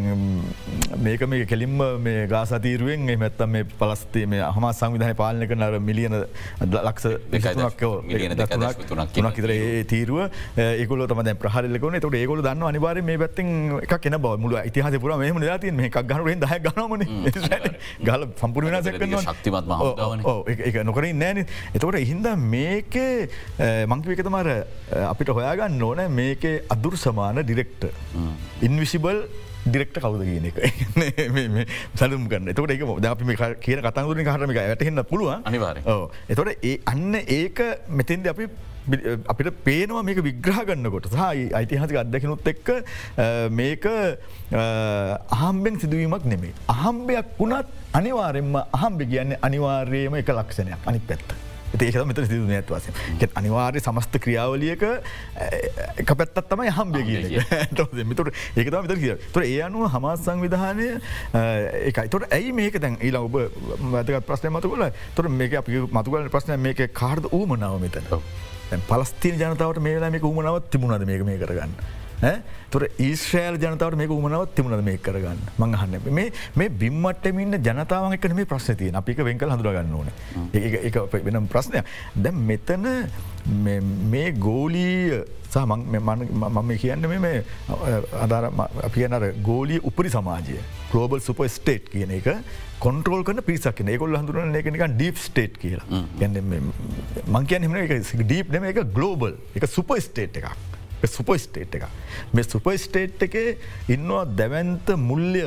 මේක මේ කෙලින්ම මේ ගාසා තීරුවෙන් එහෙම නැත්නම් මේ පලස්තීන මේ හමාස් සංවිධානය පාලනය කරන අර මිලියන ලක්ෂ දෙකක් මිලියන දෙකදශම තුනක් විතර ඒ තීරුව ඒගොල්ලෝ තමයි දැන් ප්‍රහාර එල්ලගන්නේ. එතකොට ඒගොල්ලෝ දන්නවා අනිවාර්යයෙන් මේ පැත්තෙන් එකක් එන බව. මුළු ඉතිහාසය පුරාම එහෙම නේද තියෙන්නේ. මේකක් ගන්නකොට එහෙන් දහයක් ගන්නවමනේ. ගහලා සම්පූර්ණ විනාශයක් කරනවා. ශක්තිමත් මහමුදාවනේ. ඔව් ඒක ඒක නොකර ඉන්නේ නෑනේ. එතකොට හින්දා මේකේ මං කිව්ව එක තමයි අපිට හොයාගන්න ඕනේ මේකේ අදුර්සමාන ඩිරෙක්ටර්. ඉන්විසිබල් ඩිරෙක්ටර් කවුද කියන එක. මේ මේ සැලුම් ගන්න. එතකොට ඒක දැන් අපි මේ කියන කතන්දරෙන් කහට මේක වැටෙන්න පුළුවන්. අනිවාර්යෙන්. ඔව්. එතකොට ඒ අන්න ඒක මෙතෙන්දී අපි අපිට පේනවා මේක විග්‍රහ ගන්නකොට සහ ඓතිහාසික අත්දැකීනුත් එක්ක මේක අහම්බෙන් සිදුවීමක් නෙමෙයි. අහම්බයක් වුණත් අනිවාර්යෙන්ම අහම්බ කියන්නේ අනිවාර්යයෙන්ම එක ලක්ෂණයක් අනිත් පැත්ත. ඒක තමයි මෙතන සිදුවන්නේ ඇත්ත වශයෙන්ම. ඒ කියන්නේ අනිවාර්ය සමස්ත ක්‍රියාවලියක එක පැත්තක් තමයි අහම්බය කියන එක. ඒතකොට මෙතන ඒක තමයි මෙතන කියන්නේ. ඒතකොට ඒ අනුව හමාස් සංවිධානය ඒකයි. ඒතකොට ඇයි මේක දැන් ඊළඟ ඔබ වැදගත් ප්‍රශ්නයක් මතු කළා. ඒතකොට මේක අපි මතු කරන ප්‍රශ්නය මේකේ කාර්ද ඌමනාව මෙතන. දැන් පලස්තීන ජනතාවට මේ වෙලාවේ මේක ඌමනාවක් තිබුණාද මේක මේ කරගන්න? ඈ ඒතොර ඊශ්‍රායල් ජනතාවට මේක ඌමනාවක් තිබුණාද මේක කරගන්න? මං අහන්නේ මේ මේ බිම් මට්ටමේ ඉන්න ජනතාවන් එක්ක නෙමෙයි ප්‍රශ්නේ තියෙන්නේ. අපි ඒක වෙන් කරලා හඳුනා ගන්න ඕනේ. ඒක ඒක වෙනම ප්‍රශ්නයක්. දැන් මෙතන මේ මේ ගෝලීය සහ මම මම කියන්නේ මේ මේ අදාර අපි කියන අර ගෝලීය උපරි සමාජය ග්ලෝබල් සුපර් ස්ටේට් කියන එක කොන්ට්‍රෝල් කරන පිරිසක් ඉන්නේ. ඒගොල්ලෝ හඳුනන එක නිකන් ඩීප් ස්ටේට් කියලා. කියන්නේ මේ මං කියන්නේ එහෙම නෙමෙයි ඒක ඩීප් නෙමෙයි ඒක ග්ලෝබල්. ඒක සුපර් ස්ටේට් එකක්. ඒක සුපර් ස්ටේට් එකක්. මේ සුපර් ස්ටේට් එකේ ඉන්නවා දැවැන්ත මුල්‍ය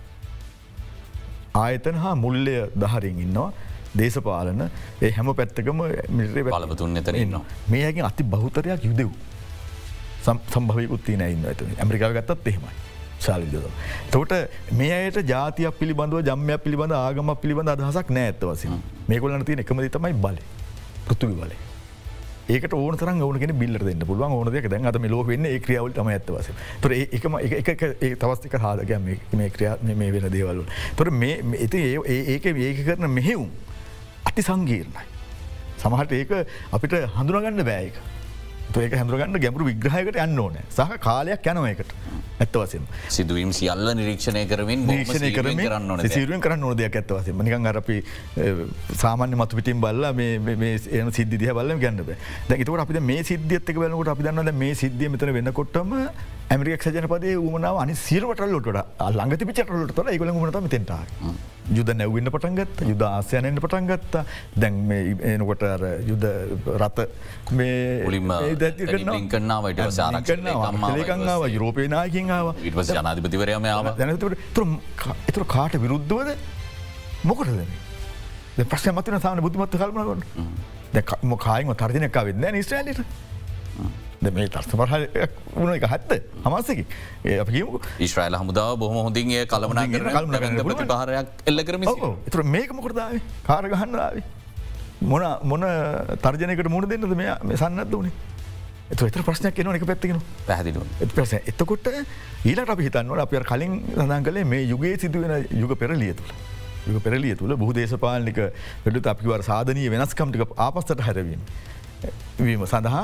ආයතන හා මුල්‍ය දහරින් ඉන්නවා. දේශපාලන ඒ හැම පැත්තකම මිලිටරි බලවතුන් එතන ඉන්නවා. මේ යකින් අති බහුතරයක් යුදෙව් සම්භාවිකුත් තියෙන අය ඉන්නවා එතන. ඇමරිකාව ගත්තත් එහෙමයි. ශාලිදෝ. එතකොට මේ අයට ජාතියක් පිළිබඳව ජම්මයක් පිළිබඳව ආගමක් පිළිබඳව අදහසක් නැහැ ඇත්ත වශයෙන්ම. මේගොල්ලන්ට තියෙන එකම දේ තමයි බලය. පෘථිවි බලය. ඒකට ඕන තරම් ඕන කෙනෙක් බිල්ලට දෙන්න පුළුවන් ඕන දෙයක්. දැන් අද මේ ලෝකෙ වෙන්නේ ඒ ක්‍රියාවල තමයි ඇත්ත වශයෙන්ම. ඒතොර ඒකම එක එක ඒ තවත් එක හාදගම් මේ මේ ක්‍රියා මේ වෙන දේවල් වල. ඒතොර මේ ඉතින් ඒ ඒකේ ඒක කරන මෙහෙයුම් අති සංකීර්ණයි. සමහරට ඒක අපිට හඳුනා ගන්න බෑ ඒක. ඒතොර ඒක හඳුනා ගන්න ගැඹුරු විග්‍රහයකට යන්න ඕනේ. සහ කාලයක් යනවා ඒකට. ඇත්තවසම සිදුවීම් සියල්ල නිරීක්ෂණය කරමින් නිරීක්ෂණය කරමින් කරන්න ඕන සිරුවෙන් කරන්න ඕන දෙයක් ඇත්තවසම නිකන් අර අපි සාමාන්‍ය මතු පිටින් බලලා මේ එන සිද්ධි දිහා බලලා ගන්න බෑ. දැන් ඒකට අපිට මේ සිද්ධියත් එක්ක බලනකොට අපි දන්නවා දැන් මේ සිද්ධිය මෙතන වෙනකොටම ඇමරිකා එක්සත් ජනපදයේ ඌමනාව අනිත් සියලු රටවල් වලට ළඟ තිබිච්ච රටවල් වලට තොර ඒගොල්ලන් ඌමනාව මෙතෙන්ට ආවේ. යුද නැවෙන්න පටන් ගත්තා. යුද ආසියාන එන්න පටන් ගත්තා. දැන් මේ එනකොට අර යුද රත මේ මුලින්ම ලින්කන් ආවා ඊට පස්සේ ආරක්ෂක ලේකම් ආවා යුරෝපීය නායකයින් ආවා. ඊට පස්සේ ජනාධිපතිවරයාම ආවා. දැන් ඒතර කාට විරුද්ධවද මොකටද මේ? දැන් ප්‍රශ්න මතුවෙන සාමාන්‍ය බුද්ධිමත්ව කල්පනා කරන්න. දැන් මොකායින්ව තර්ජනයක් ආවෙත් නැහැ නේ ඊශ්‍රායලයට. දැන් මේ තර්ජනයක් වුණ එක හත්ද හමාසෙකි. ඒ අපි කියමුකෝ ඊශ්‍රායල හමුදාව බොහොම හොඳින් ඒ කළමනාකරන කළමනාකරන ප්‍රතිපහාරයක් එල්ල කරමින් සිටිනවා. ඔව්. ඒතර මේක මොකටද ආවේ? කාර ගහන්න ආවේ? මොන මොන තර්ජනයකට මුහුණ දෙන්නද මේ මේ සන්නද්ධ උනේ? ඒතර ඒතර ප්‍රශ්නයක් එනවා එක පැත්තකින්. පැහැදිලි වුණා. ඒත් ප්‍රශ්න එතකොට ඊළඟට අපි හිතන්න ඕන අපි අර කලින් සඳහන් කළේ මේ යුගයේ සිදුවෙන යුග පෙරළිය තුල. යුග පෙරළිය තුල බොහෝ දේශපාලනික වෙඩුත් අපි කිව්වා සාධනීය වෙනස්කම් ටික ආපස්සට හැරවීම. වීම සඳහා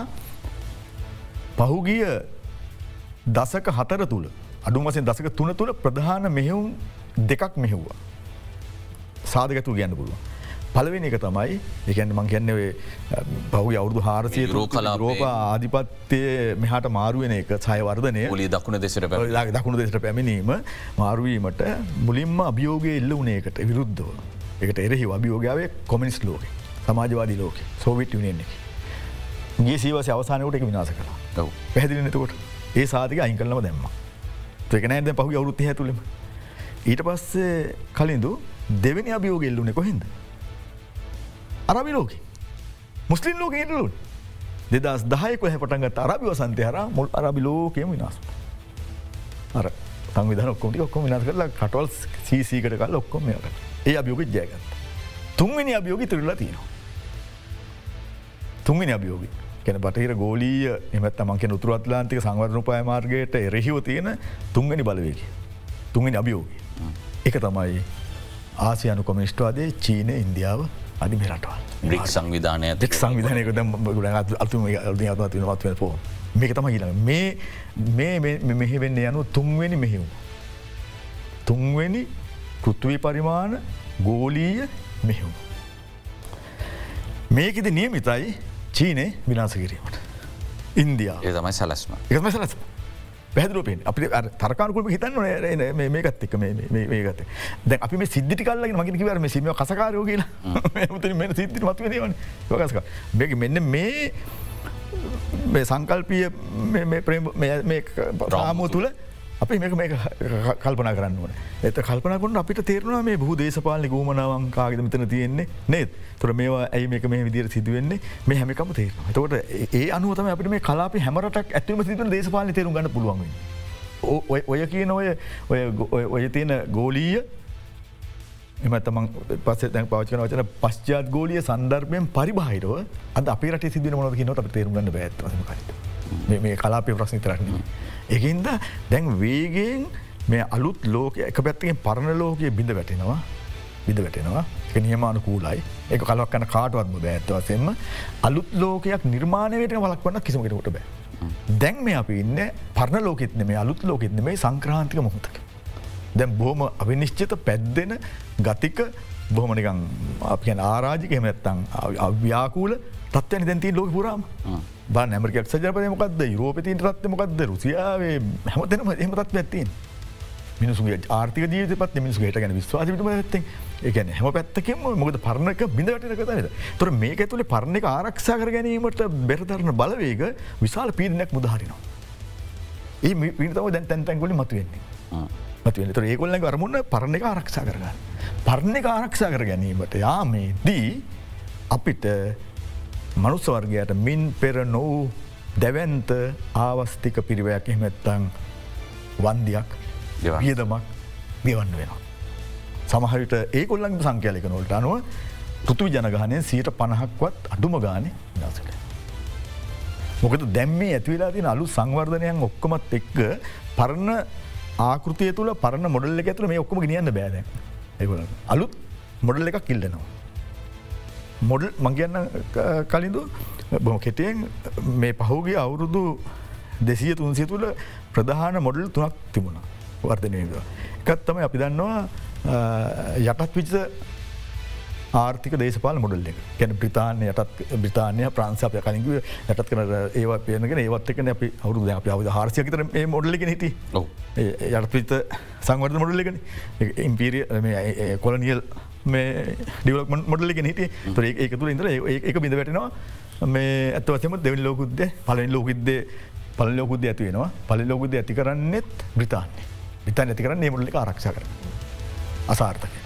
පහුගිය දසක හතර තුළ අඩුම වශයෙන් දසක තුන තුළ ප්‍රධාන මෙහෙයුම් දෙකක් මෙහෙව්වා. සාධකතු කියන්න පුළුවන්. පළවෙනි එක තමයි ඒ කියන්නේ මම කියන්නේ ඔය පහුගිය අවුරුදු හාරසිය යුරෝපා ආධිපත්‍යයේ මෙහාට මාරු වෙන එක ඡය වර්ධනය පොලිය දකුණු දෙසට පැමිණීම දකුණු දෙසට පැමිණීම මාරු වීමට මුලින්ම අභියෝගය එල්ල වුණේ ඒකට විරුද්ධව. ඒකට එරෙහිව අභියෝගය ආවේ කොමියුනිස්ට් ලෝකේ, සමාජවාදී ලෝකේ, සෝවියට් යුනියන් එකේ. ගිය සියවසේ අවසානයේ ඒක විනාශ කළා. ඔව්. පැහැදිලිනේ එතකොට. ඒ සාධක අයින් කරලම දැම්මා. ඒක නෑ දැන් පහුගිය අවුරුදු තිහ ඇතුළෙම. ඊට පස්සේ කලින්දු දෙවෙනි අභියෝගය එල්ලුනේ කොහෙන්ද? අරාබි ලෝකේ. මුස්ලිම් ලෝකේ ඉන්නලුනේ. දෙදහස් දහය කොහෙ පටන් ගත්ත අරාබි වසන්තය හරහා මුල් අරාබි ලෝකෙම විනාශ වුණා. අර සංවිධාන ඔක්කොම ටික ඔක්කොම විනාශ කරලා කටවල් සීසී කට කරලා ඔක්කොම මේවා කරා. ඒ අභියෝගෙ ජයගත්තා. තුන්වෙනි අභියෝගය ඉතුරුලා තියෙනවා. තුන්වෙනි අභියෝගය කියන බටහිර ගෝලීය එහෙම නැත්නම් මම කියන උතුරු ඇත්ලාන්තික සංවර්ධන උපාය මාර්ගයට එරෙහිව තියෙන තුන්වෙනි බලවේගය. තුන්වෙනි අභියෝගය. ඒක තමයි ආසියානු කොමියුනිස්ට්වාදයේ චීනය, ඉන්දියාව ආදී මේ රටවල්. බ්‍රික්ස් සංවිධානය බ්‍රික්ස් සංවිධානයක දැන් ගොඩක් අලුතෙන් අලුතෙන් අතවත් වෙනවත් වෙන පො. මේක තමයි ඊළඟ මේ මේ මේ මෙහි වෙන්නේ යන තුන්වෙනි මෙහිම. තුන්වෙනි පෘථිවි පරිමාණ ගෝලීය මෙහිම. මේකෙදි නියමිතයි චීනය විනාශ කිරීමට. ඉන්දියාව. ඒ තමයි සැලැස්ම. ඒක තමයි සැලැස්ම. පැහැදිලිව පේන්නේ. අපිට අර තරකානුකූලව හිතන්න ඕනේ මේ මේකත් එක්ක මේ මේ මේකත් එක්ක. දැන් අපි මේ සිද්ධි ටික අල්ලගෙන මම කිව්වා මේ සිම්මේ කසකාරයෝ කියලා. මේ මුතේ මෙන්න සිද්ධි මතුවෙනේවනේ. ඒක කසකාර. මේක මෙන්න මේ මේ සංකල්පීය මේ මේ ප්‍රේම මේ මේ රාමුව තුල අපි මේක මේක කල්පනා කරන්න ඕනේ. ඒත් කල්පනා කරනකොට අපිට තේරෙනවා මේ බොහෝ දේශපාලනික ගෝමනාවන් කාගේද මෙතන තියෙන්නේ නේද? ඒතර මේවා ඇයි මේක මේ විදිහට සිදු වෙන්නේ? මේ හැම එකම තේරෙනවා. එතකොට ඒ අනුව තමයි අපිට මේ කලාපේ හැම රටක් ඇතුළෙම සිදුවෙන දේශපාලන තේරුම් ගන්න පුළුවන් වෙන්නේ. ඔය ඔය කියන ඔය ඔය ඔය තියෙන ගෝලීය එහෙම තමයි පස්සේ දැන් පාවිච්චි කරන වචන පශ්චාත් ගෝලීය සන්දර්භයෙන් පරිබාහිරව අද අපේ රටේ සිදුවෙන මොනවද කියනකොට අපිට තේරුම් ගන්න බෑ අත්වශයෙන්ම කාරිට. මේ මේ කලාපේ ප්‍රශ්න විතරක් නෙමෙයි. ඒකින්ද දැන් වේගයෙන් මේ අලුත් ලෝකයේ එක පැත්තකින් පරණ ලෝකයේ බිඳ වැටෙනවා. බිඳ වැටෙනවා. ඒක නියමානුකූලයි. ඒක කලවක් කරන කාටවත්ම බෑ අත් වශයෙන්ම. අලුත් ලෝකයක් නිර්මාණය වෙන්න වළක්වන්න කිසිම කෙනෙකුට බෑ. දැන් මේ අපි ඉන්නේ පරණ ලෝකෙත් නෙමෙයි අලුත් ලෝකෙත් නෙමෙයි සංක්‍රාන්තික මොහොතක. දැන් බොහොම අවිනිශ්චිත පැද්දෙන ගතික බොහොම නිකන් අපි කියන ආරාජික එහෙම නැත්නම් අව්‍යාකූල තත්ත්වයන් දැන් තියෙන ලෝකෙ පුරාම. බලන්න ඇමරිකා එක්සත් ජනපදයේ මොකද්ද? යුරෝපයේ තියෙන තත්ත්වය මොකද්ද? රුසියාවේ හැමතැනම එහෙම තත්ත්වයක් තියෙනවා. මිනිසුන්ගේ ආර්ථික ජීවිතේපත් මිනිසුන්ගේ හිට ගැන විශ්වාසය පිටුම පැත්තෙන්. ඒ කියන්නේ හැම පැත්තකින්ම මොකද පරණක බිඳ වැටෙන එක තමයි. ඒතර මේක ඇතුලේ පරණක ආරක්ෂා කර ගැනීමට බෙරදරන බලවේග විශාල පීඩනයක් මුදහරිනවා. ඒ පීඩන තමයි දැන් තැන් තැන් වලින් මතුවෙන්නේ. මතුවෙන්නේ. ඒතර ඒගොල්ලන්ගේ අරමුණ පරණක ආරක්ෂා කර ගන්න. පරණක ආරක්ෂා කර ගැනීමට යාමේදී අපිට මනුස්ස වර්ගයට මින් පෙර නොවූ දැවැන්ත ආවස්තික පිරිවැයක් එහෙම නැත්නම් වන්දියක් වියදමක් ගෙවන්න වෙනවා. සමහර විට ඒගොල්ලන්ගේ සංඛ්‍යාලේඛන වලට අනුව පෘථිවි ජනගහනයෙන් සියයට පනහක්වත් අඩුම ගානේ විනාශ වෙනවා. මොකද දැන් මේ ඇති වෙලා තියෙන අලුත් සංවර්ධනයන් ඔක්කොමත් එක්ක පරණ ආකෘතිය තුල පරණ මොඩල් එක ඇතුළේ මේ ඔක්කොම ගෙනියන්න බෑ දැන්. ඒගොල්ලන් අලුත් මොඩල් එකක් ඉල්ලනවා. මොඩල් මං කියන්න කලින්දු බොහොම කෙටියෙන් මේ පහුගිය අවුරුදු දෙසිය තුන්සිය තුල ප්‍රධාන මොඩල් තුනක් තිබුණ වර්ධනය එකත්තම අපි දන්නවා යටත් විච ආර්ථික දේශපාල මොඩල් එක ගැන බ්‍රතාානය යටත් බ්‍රතාානය ප්‍රන්සාපය කලින්ග යටත් කන ඒවා පයනගෙන ඒවත් එකන අපි අවුරු අපි අවද හාර්සියකතර මේ මොඩල්ලගෙන හිට යටත්විත සංවර්ධ මොඩල්ලගෙන ඉම්පීරිය කොලනියල් මේ ඩිවලක් මොඩල්ලගෙන හිට තුර ඒක තුර ඉදර ඒක බිඳ වැටෙනවා මේ ඇත්ත වසම දෙවනි ලෝකුද්ද පලෙන් ලෝකුද්දේ පල ලෝකුද්ද ඇතිවෙනවා පලි ලෝකුද්ද ඇති කරන්නෙත් බ්‍රතාානය බිතාන් ඇති කරන්න ඒමුල්ලි ආරක්ෂ කර අසාර්ථක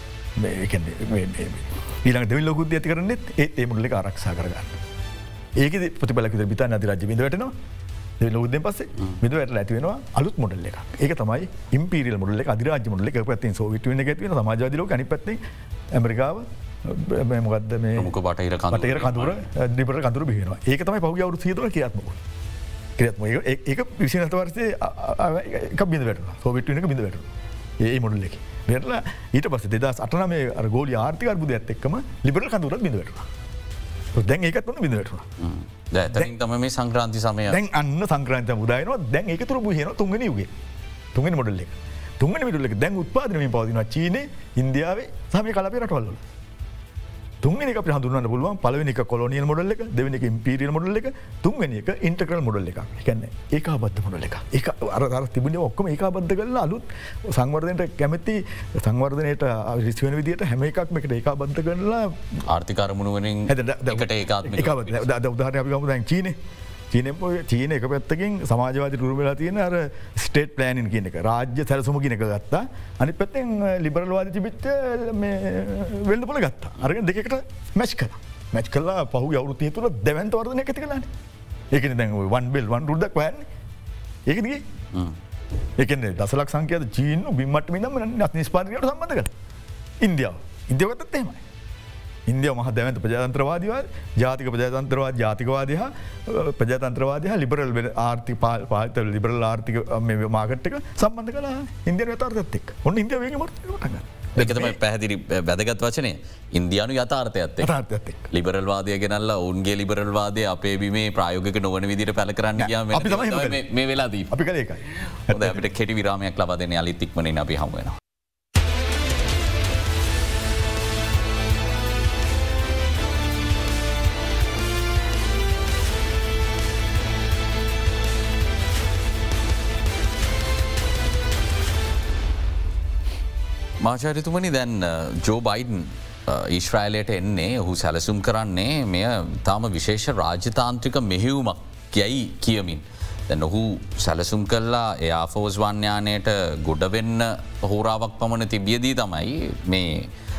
ඊළඟ දෙවි ලොකුද ඇති කරනෙත් ඒ ඒමුල්ලි ආරක්ෂා කරගන්න ඒක ප්‍රතිබලක බිතාන අධි රජ බිඳවටනවා දෙ ලෝදෙන් පස්සේ බිඳවට ඇතිවෙනවා අලුත් මොඩල්ල එක ඒක තමයි ඉම්පීරියල් මොඩල්ල අධිරාජ මොඩල්ල එක පැත්තින් සෝවිටුවන ඇතිවෙන සමාජවාදිලෝ අනි පැත්ති ඇමරිකාව මොකක්ද මේ මොක පටහිර කටේර කඳුර දිපට කඳුර බිෙනවා ඒක තමයි පහු අවරු සියතුර කියාත්මක ක්‍රත්ම ඒක විසිනත වර්සය එක බිඳවට සෝවිටුවන එක බිඳවට ඒ මොඩල්ල එක වෙරලා ඊට පස දෙදස් අටන මේ ගෝලි ආර්ථික අර්බුද ඇත්තෙක්ම ලිබරල් කඳුරත් බිඳවට දැන් ඒකත් වන බිඳවට දැන් තම මේ සංක්‍රාන්ති සමය දැන් අන්න සංක්‍රාන්ත මුදායනවා දැන් ඒක තුර බහන තුන්ගෙන යුගේ තුන්ගෙන මොඩල්ල එක තුන්ගෙන මිටල්ලෙක් දැන් උත්පාදනමින් පවතින චීනය ඉන්දියාවේ සමය කලපේ රටවල්ල තුන්ගෙන එක හඳුන්න පුළුවන් පලවෙනික කොලොනියල් මොඩල්ල එක දෙවනික ඉම්පීරියල් මොඩල්ල එක තුන්ගෙන එක ඉන්ටකල් මොඩල්ල එක කැන්න ඒක බද්ධ මොඩල එක එක අර තිබුණ ඔක්කම ඒ බද්ධ කරලා අලුත් සංවර්ධනයට කැමැති සංවර්ධනයට රිසිවන විදිට හැම එකක් එකට ඒ බද්ධ කරලා ආර්ථිකරමුණුවනින් එකට ඒකාත්ම ද උදාහරය අපි ගමු දැන් චීනය චීන චීන එක පැත්තකින් සමාජවාද රුරමලා තියෙන අර ස්ටේට් ප්ලෑනින් කියන එක රාජ්‍ය සැලසුම කියනක ගත්තා අනි පැත්තෙන් ලිබරල්වාද තිබිච්ච වෙල්ඩ පොල ගත්තා අරගෙන දෙකට මැච් කල මැච් කල්ලා පහු අවුරුතිය තුළ දැවන්ත වර්ධනය ඇති කලාන ඒකන දැන් වන් බෙල් වන් රුද්දක් වයන්න ඒකගේ ඒකන දසලක් සංකයද චීන බිම්මට මිදම නත් නිස්පාතිකට සම්බඳ කර ඉන්දියාව ඉන්දියවගතත් එහෙමයි ඉන්දිය මහ දැවන්ත ප්‍රජාතන්ත්‍රවාදවා ජාතික ප්‍රජාතන්ත්‍රවා ජාතිකවාදහ ප්‍රජාතන්ත්‍රවාදය ලිබරල් ආර්ථි පාල් පාත ලිබරල් ආර්ථික මාගට්ක සම්බන්ධ කලා ඉන්දිය යතාර්තෙක් ඔන්න ඉන්දිය වගේ මට දෙකතම පැහදිරි වැදගත් වචනය ඉන්දයානු යථාර්ථයත් ලිබරල්වාදය ගෙනල්ල ඔන්ගේ ලිබරල්වාදය අපේ බිමේ ප්‍රයෝගක නොවන විදිට පැල කරන්න මේ වෙලාදී අපි කල එකයි හොද අපිට කෙටි විරාමයක් ලබදන අලිතික්මනින් අපි හමුවෙන. මාචාරිතුමනි දැන් ජෝ බයිඩන් ඊශ්‍රයිලයට එන්නේ ඔහු සැලසුම් කරන්නේ මෙය තාම විශේෂ රාජ්‍යතාන්ත්‍රික මෙහිවුමක් යැයි කියමින්. දැන් ඔහු සැලසුම් කරලා එයා ෆෝස් වන්්‍යානයට ගොඩවෙන්න හෝරාවක් පමණ තිබියදී තමයි මේ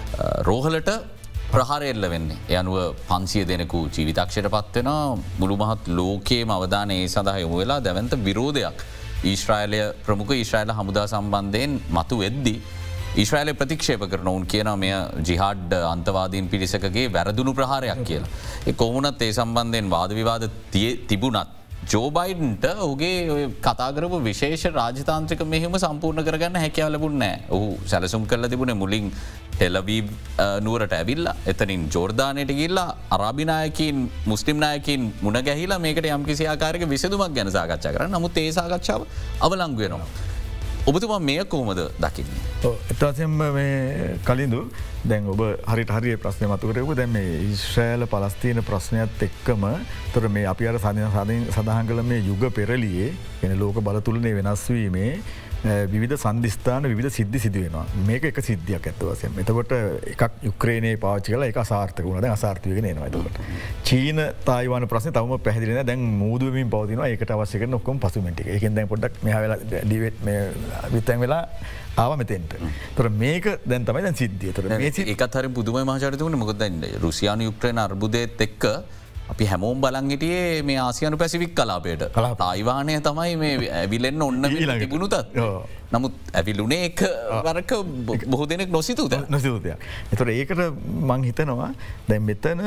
රෝහලට ප්‍රහාරෙල්ල වෙන්නේ. යනුව පන්සිය දෙනෙකු ජීවිතක්ෂයට පත්වෙන මුළු මහත් ලෝකයේ අවධානයේ සඳහ යොමු වෙලා දැවන්ත විරෝධයක් ඊශ්‍රයිලය ප්‍රමුඛ ඊශ්‍රයිල හමුදා සම්බන්ධයෙන් මතු වෙද්දී. ඊශ්‍රයිල ප්‍රතික්ෂේප කරන උන් කියන මෙය ජිහාඩ් අන්තවාදීන් පිරිසකගේ වැරදුණු ප්‍රහාරයක් කියලා. ඒ කොමුණත් ඒ සම්බන්ධයෙන් වාදවිවාද තිබුණත්. ජෝබයිඩන්ට ඔගේ කතාගරපු විශේෂ රාජතාන්ත්‍රික මෙහෙම සම්පූර්ණ කරගන්න හැකයාව ලබුන්නෑ ඔහු සැලසුම් කරල තිබුණ මුලින් ටෙලවී නුවරට ඇවිල්ලා එතනින් ජෝර්ධානයට ගිල්ලා අරාභිනායකින් මුස්ලිම්නායකින් මුණ ගැහිලා මේකට යම්කිසි ආකාරක විසදුමක් ගැන සාකච්ඡා කරන්න නමුත් ඒ සාකච්ඡාව අවලංගුවෙනවා. ඔබතුමා මේ කෝමද දකින්නේ. එතාසෙම මේ කලින්දු දැන් ඔබ හරිට හරි ප්‍රශ්නය මතුකරයකු දැම මේ ඊශ්‍රෑල පලස්තිීන ප්‍රශ්නයක් එක්කම තොර මේ අපි අර සඳ සඳහන් කළ මේ යුග පෙරලියේ එන ලෝක බලතුලනේ වෙනස්වීමේ විධ සන්ධස්ථාන විධ සිද්ධි සිදුවෙනවා මේක එක සිද්ධියක් ඇත්වසෙන් එතකොට එකක් යුක්‍රේණය පාචි කල එක සාර්ථක වුණද අසාර්ථයක නවා එතකොට චීන තායිවන ප්‍රශ්න තම පැහදිලෙන දැන් මූදුවමින් පවතින ඒකට අවශ්‍යක නොක්කොම් පසුමට එක දැ පොඩක් මෙහවෙලා ඩිවෙට් විතැන් වෙලා ආව මෙතෙන්ට තොර මේක දැන් තමයි දැන් සිද්ධිය තොර එකත් හරි පුදුම මහචරිතවන මොකදන්න රුසියානු යුක්්‍රයන අර්බුදයත් එක්ක අපි හැමෝම් බලංගිටියේ මේ ආසියනු පැසිවික් කලාපයට තායිවානය තමයි මේ ඇවිලෙන්න්න ඔන්න තිබුණුතත් නමුත් ඇවිලුනේ එක වරක බොහෝ දෙනෙක් නොසිතුත නොසිතුතය. එතොට ඒකට මං හිතනවා දැන් මෙතන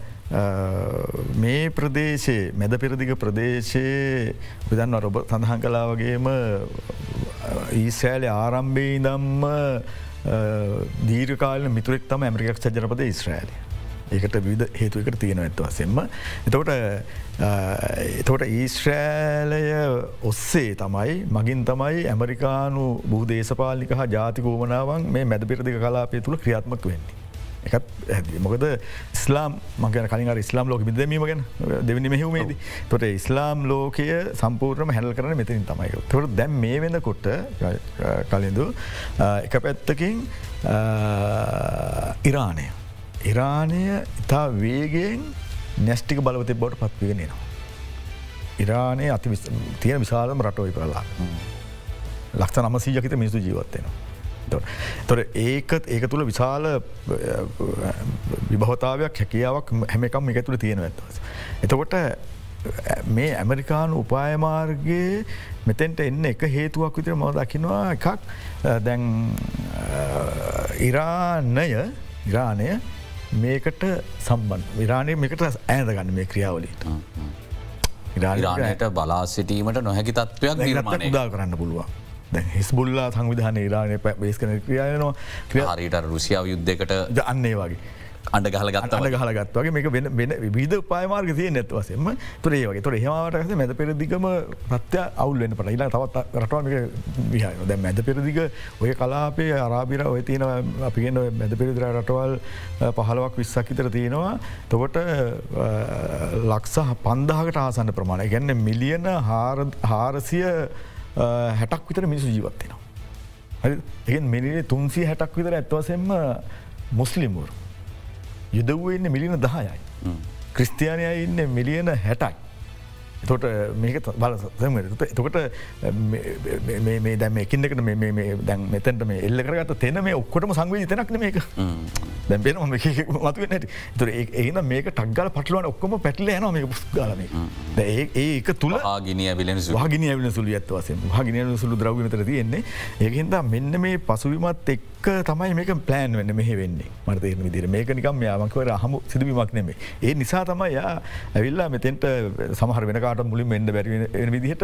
මේ ප්‍රදේශයේ මැද පෙරදිග ප්‍රදේශයේ විදන්න රොබ සඳහන් කලා වගේම ඊසෑල ආරම්භේ දම්ම දීර්කාල මිතුරෙක් තම ඇමරිකක් සජනපද ඉස්්‍රෑලය. ඒකට විධ හේතුවකට තියෙන ඇත්ත වසෙන්ම. එතකොට එතකොට ඊශ්‍රෑලය ඔස්සේ තමයි මගින් තමයි ඇමරිකානු බූ දේශපාලික හා ජාතිකෝමනාවන් මේ මැද පිරදික කලාපය තුළ ක්‍රියාත්මක වෙන්නේ. එකත් ඇ මොකද ස්ලාම් මගන කලින් ඉස්ලාම් ලෝක බිදමීම ගැන දෙවනි මෙහුමේද තොට ඉස්ලාම් ලෝකය සම්පූර්ණම හැල් කරන මෙතින් තමයි තොට දැම් මේ වෙනකොට කලින්දු එක පැත්තකින් ඉරානය ඉරානය ඉතා වේගෙන් නැස්ටික බලවතය බවට පත්වගෙනනවා. ඉරානය අති තියෙන විශාලම රටෝයි පලා ලක්ෂ නමසීජකිත මිනිසු ජීවත්වෙනවා. තොර ඒකත් ඒක තුළ විශාල විභවතාවයක් හැකියාවක් හැම එකම් එක තුළ තියෙන ඇත්වස. එතකොට මේ ඇමරිකානු උපායමාර්ගයේ මෙතැන්ට එන්න එක හේතුවක් විතර ම දකිනවා එකක් දැන් ඉරානය ඉරානය මේකට සම්බන් විරාණය මේකට ඇඳගන්න මේ ක්‍රියාවලට ඉරානයට බලා සිටීමට නොහැකි තත්ත්වයක් නිර්මාණය උදා කරන්න පුළුවන්. හිස්බුල්ලා සංවිධාන ඉරානය බේස් කන ක්‍රියායනවා ක්‍රියාහරිට රුසියාව යුද්ධකට අන්නේ වගේ අඩ ගහල ගත්ත අඩ ගහල ගත්වගේ මේක වෙන විධ පායමාර්ග තිය නැත්වසෙම තුරේ වගේ තුර හෙමට මැද පෙරදිගම ප්‍රත්‍ය අවුල්වෙන්න පට ඉලා තවත් රටවාමික විහය දැ මැද පෙරදිග ඔය කලාපේ අරාබිර ඔය තියෙන අපිගෙන මැද පෙරදිර රටවල් පහලවක් විස්සක් ඉතර තියෙනවා තොකොට ලක්ෂ පන්දාහකට ආසන්න ප්‍රමාණය ගැන්න මිලියන හාරසිය හැටක් විතර මිනිසු ජීවත්වෙනවා. එ මිනිේ තුන්සිය හැටක් විතර ඇත්වසෙන්ම මුස්ලිමුර යුදවන්න මිලියන දහයයි. ක්‍රිස්තියානය ඉන්න මිලියන හැටයි. තොට මේක බල එතකොට මේ දැම එකින්කට දැන් මෙතැන්ට මේ එල්ල කරගත තෙන මේ ඔක්කොටම සංවී තැනක්න මේක දැන් පෙන මතුවනට තුර ඒන මේක ටක්ගල පටලුවන් ඔක්කොම පැටල යන මේ පුස්ගලන ඒ ඒක තුළ ආගිනිය විලෙන වාගිනය විල සුළු ඇත්වසෙන් වාගිනය සුළු ද්‍රව්‍යතර තියෙන්නේ ඒකහින්ද මෙන්න මේ පසුවිමත් එක් තමයි මේක ප්ලෑන් වන්න මෙහ වෙන්නේ මර්තයන විදිර මේක නිකම් යාමකවර හමු සිදුවීමක් නෙමේ ඒ නිසා තමයි යා ඇවිල්ලා මෙතෙන්ට සමහර වෙනක මුලින් එන්න බැරි විදිහට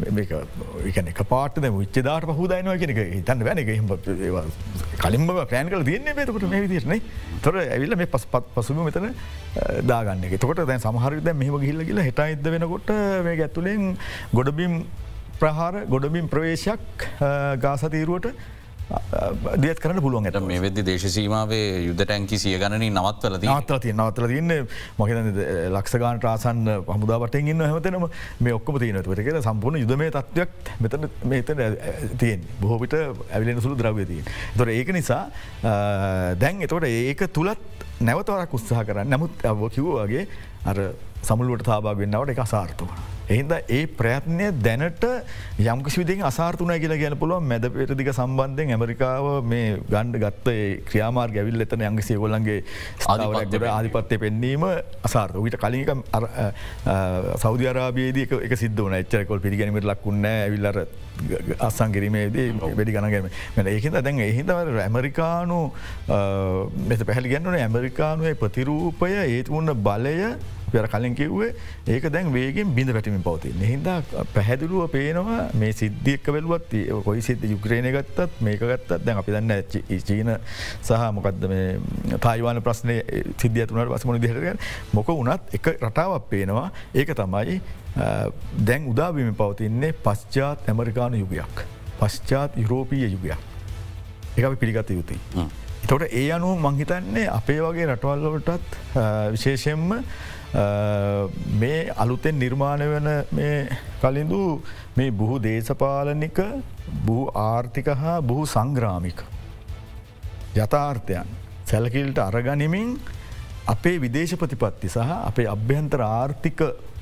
එක එක පාට විච්චදාට පහුදායනවා කෙනෙක තන්න වැන එක කලින්ම ප්‍රෑන් කල තියන්නේ පේතකට මේ විදිරන තොර ඇවිල්ල මේ පස් පත් පසුම මෙතන දාගන්න එක තොට දැන් සමහරද මෙහම ගිල්ල කියලා හිට ඉද වෙනකොට මේ ඇත්තුලෙන් ගොඩබිම් ප්‍රහාර ගොඩබිම් ප්‍රවේශයක් ගාසතීරුවට දියත් කරන්න පුළුවන් ඇත මේ වෙද දේශසීමාවේ යුද්ධ ටැන්කි සිය ගණන නවත්වල නවත්ල තිය නවත්ල තියන්න මක ලක්ෂගාන ටාසන් පහමුදාවටෙන් ඉන්න හැමතනම මේ ඔක්කම තියනතුවට කියෙන සම්පූර්ණ යුදමේ තත්වයක් මෙතන මෙතන තියෙන් බොහෝපිට ඇවිලෙන සුළු ද්‍රව්‍ය තියෙන් තොර ඒක නිසා දැන් එතකොට ඒක තුළත් නැවතවරක් උත්සාහ කරන්න නමුත් අව කිව්වාගේ අර සමුළුවට තාබා වෙන්නවට එක අසාර්ථ වන. එහින්ද ඒ ප්‍රයත්නය දැනට යම්කිසිවිදින් අසාර්ථනය කියලා ගැන පුළුව මැද පෙරදික සම්බන්ධයෙන් ඇමරිකාව මේ ගණ්ඩ ගත්ත ක්‍රියාමාර් ගැවිල් එතන යංගිසේ ගොල්ලන්ගේ ආධිපත්ත ආධිපත්තය පෙන්වීම අසාර්ථ විට කලික සෞධ අරාබයේදී එක සිද්ධ වන එච්චරකොල් පිරිගැනීමට ලක්ුන්න ඇවිල්ලර අස්සන් කිරීමේදී වැඩි ගණගම ඒහිද දැන් එහිදවර ඇමරිකානු මෙත පැහලි ගැන්නන ඇමරිකානුවේ ප්‍රතිරූපය ඒතුන්න බලය පෙර කලින් කිව්වේ ඒක දැන් වේගෙන් බිඳ පැටිමින් පවති. හින්දා පැහැදිලුව පේනවා මේ සිද්ධියක්ක වෙලුවත් කොයි සිද්ධ යුක්‍රේණය ගත්තත් මේක ගත්තත් දැන් අපි දන්න චීන සහ මොකක්ද මේ තායිවාන ප්‍රශ්නය සිද්ධිය තුනට පසමන දිහරග මොක වුණත් එක රටාවක් පේනවා ඒක තමයි දැන් උදාබීම පවතින්නේ පශ්චාත් ඇමරිකානු යුගයක්. පශ්චාත් යුරෝපීය යුගයක්. එක අපි පිළිගත යුතුයි. තොට ඒ අනුව මංහිතන්නේ අපේ වගේ රටවල්ලටත් විශේෂයෙන්ම මේ අලුතෙන් නිර්මාණය වන මේ කලින්දු මේ බොහෝ දේශපාලනික බොහෝ ආර්ථික හා බොහෝ සංග්‍රාමික යථාර්ථයන් සැලකිල්ට අරගනිමින් අපේ විදේශ ප්‍රතිපත්ති සහ අපේ අභ්‍යන්තර ආර්ථික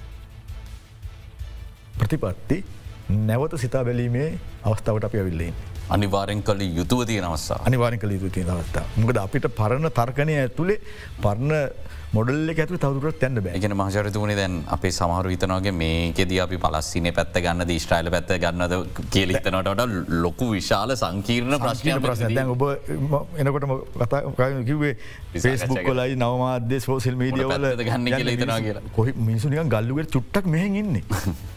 ප්‍රතිපත්ති නැවත සිතා බැලීමේ අවස්ථාවට අප ඇවිල්ලෙන්. අනිවාරෙන් කල යුතුව තිය නවස්සා අනිවාරෙන් කළ යුතු තිය අවස්ථා මොකද අපිට පරණ තර්කණය ඇතුළේ පරණ මොඩල්ල ඇතු තවදුරට තැන්න බෑ ගෙන මහචරතුවනේ දැන් අපේ සමහර විතනගේ මේකෙද අපි පලස්සින පැත්ත ගන්න දිශ්ටයිල පැත්ත ගන්නද කියලිතනට ලොකු විශාල සංකීර්ණ ප්‍රශ්නය ප්‍රශ්න දැන් ඔබ එනකොටම කතා කිවේ පේස්බුක් කොලයි නවමාධ්‍ය සෝසිල් මීඩියවල ගන්න කියල ඉතනා කියලා කොහි මිනිසුනික ගල්ලුවට චුට්ටක් මෙහෙන් ඉන්නේ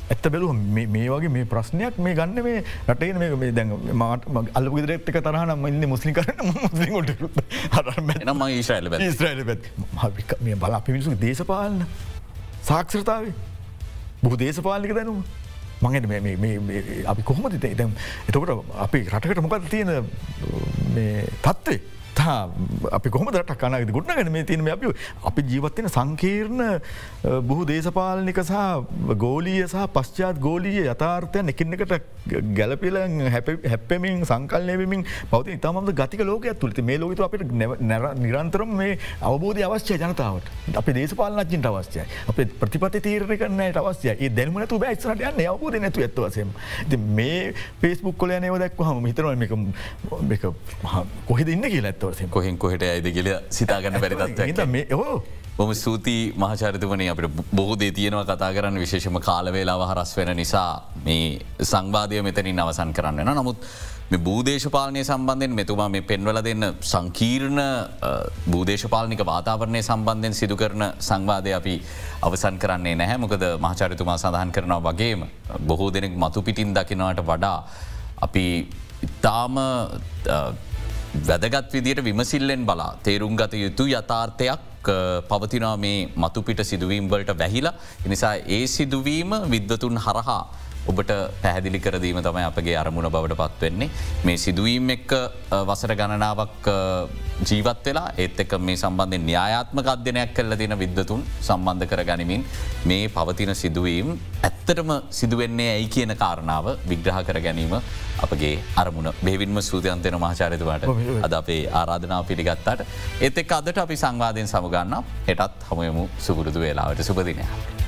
ඇත්ත බැලු මේ වගේ මේ ප්‍රශ්නයක් මේ ගන්න මේ රටේ මේ දැන් මට අල්ලපු ගෙදරට එක තරහනම් ඉන්නේ මුස්ලිම් කරන මුස්ලිම්වලට එනම් මම ඊශ්‍රායල පැත්ත ඊශ්‍රායල පැත්ත මේ බල අපේ මිනිස්සුගේ දේශපාලන සාක්ෂරතාවය බොහෝ දේශපාලනික දැනුම මං මේ අපි කොහොමද දැන් එතකොට අපි රටකට මොකක්ද තියෙන මේ තත්ත්වේ අපි කොහමට කනග ගුට්නගෙන මේ තියන අපි අපි ජීවත්වෙන සංකීර්ණ බොහෝ දේශපාලනික සහ ගෝලීය සහ පශ්චාත් ගෝලීය යථාර්ථයන් එකින්නකට ගැලපිලන් හැප්පමින් සංකල්නයමින් පවති ඉතාමද ගතික ලෝකයක් තුළති මේ ලෝකතු අපට නිරන්තරම් මේ අවබෝධ අවශ්‍යය ජනතාවට අප දේශපාලනච්චින්ට අවශ්‍යය අප ප්‍රතිපති තීරණ කරන්නට අවශ්‍යය ඒ දැනමනතු බැයිස්රට යන්න අවබෝධ නැතු ඇත්වසම මේ පේස්බුක් කොල නව දක්ව හම හිතරව කොහෙද ඉන්න කියලා ඇත්ත කොහෙන් කොහෙට ඇයිද කියල සිතාගන්න පැරිතත්ව මේ හෝ බොම ස්තුතියි මහචරිතවනේ අපට බොහෝදේ තියෙනවා කතා කරන්න විශේෂම කාලවෙලා හරස් වෙන නිසා මේ සංවාධය මෙතනින් අවසන් කරන්න වෙන නමුත් මේ භූදේශපාලනය සම්බන්ධයෙන් මෙතුමා මේ පෙන්වල දෙන්න සංකීර්ණ භූදේශපාලනික වාතාවරණය සම්බන්ධයෙන් සිදු කරන සංවාධය අපි අවසන් කරන්නේ නැහැ මොකද මහචරිතුමා සඳහන් කරනවා වගේම බොහෝ දෙනෙක් මතු පිටින් දකිනවට වඩා අපි ඉතාම වැදගත් විදියට විමසිල්ලෙන් බලා තේරුම් ගත යුතු යථාර්ථයක් පවතිනා මේ මතුපිට සිදුවීම් වලට වැහිලා නිසා ඒ සිදුවීම විද්වතුන් හරහා ඔබට පැහැදිලි කරදීම තමයි අපගේ අරමුණ බවට පත්වෙන්නේ මේ සිදුවීම් එක්ක වසර ගණනාවක් ජීවත් වෙලා ඒත් එක මේ සම්බන්ධය න්‍යායාත්මක අධ්‍යනයක් කල්ල තින විද්වතුන් සම්බන්ධ කර ගනිමින් මේ පවතින සිදුවීම් ඇත්තටම සිදුවෙන්නේ ඇයි කියන කාරණාව විග්‍රහ කර ගැනීම අපගේ අරමුණ බෙවින්ම සූතියන්තයන මහාචාරිතුමාට අද අපේ ආරාධනාව පිළිගත්තාට ඒත් එක් අදට අපි සංවාධයෙන් සමගන්න හෙටත් හමුයමු සුපුරුදු වෙලාවට සුපදිනය.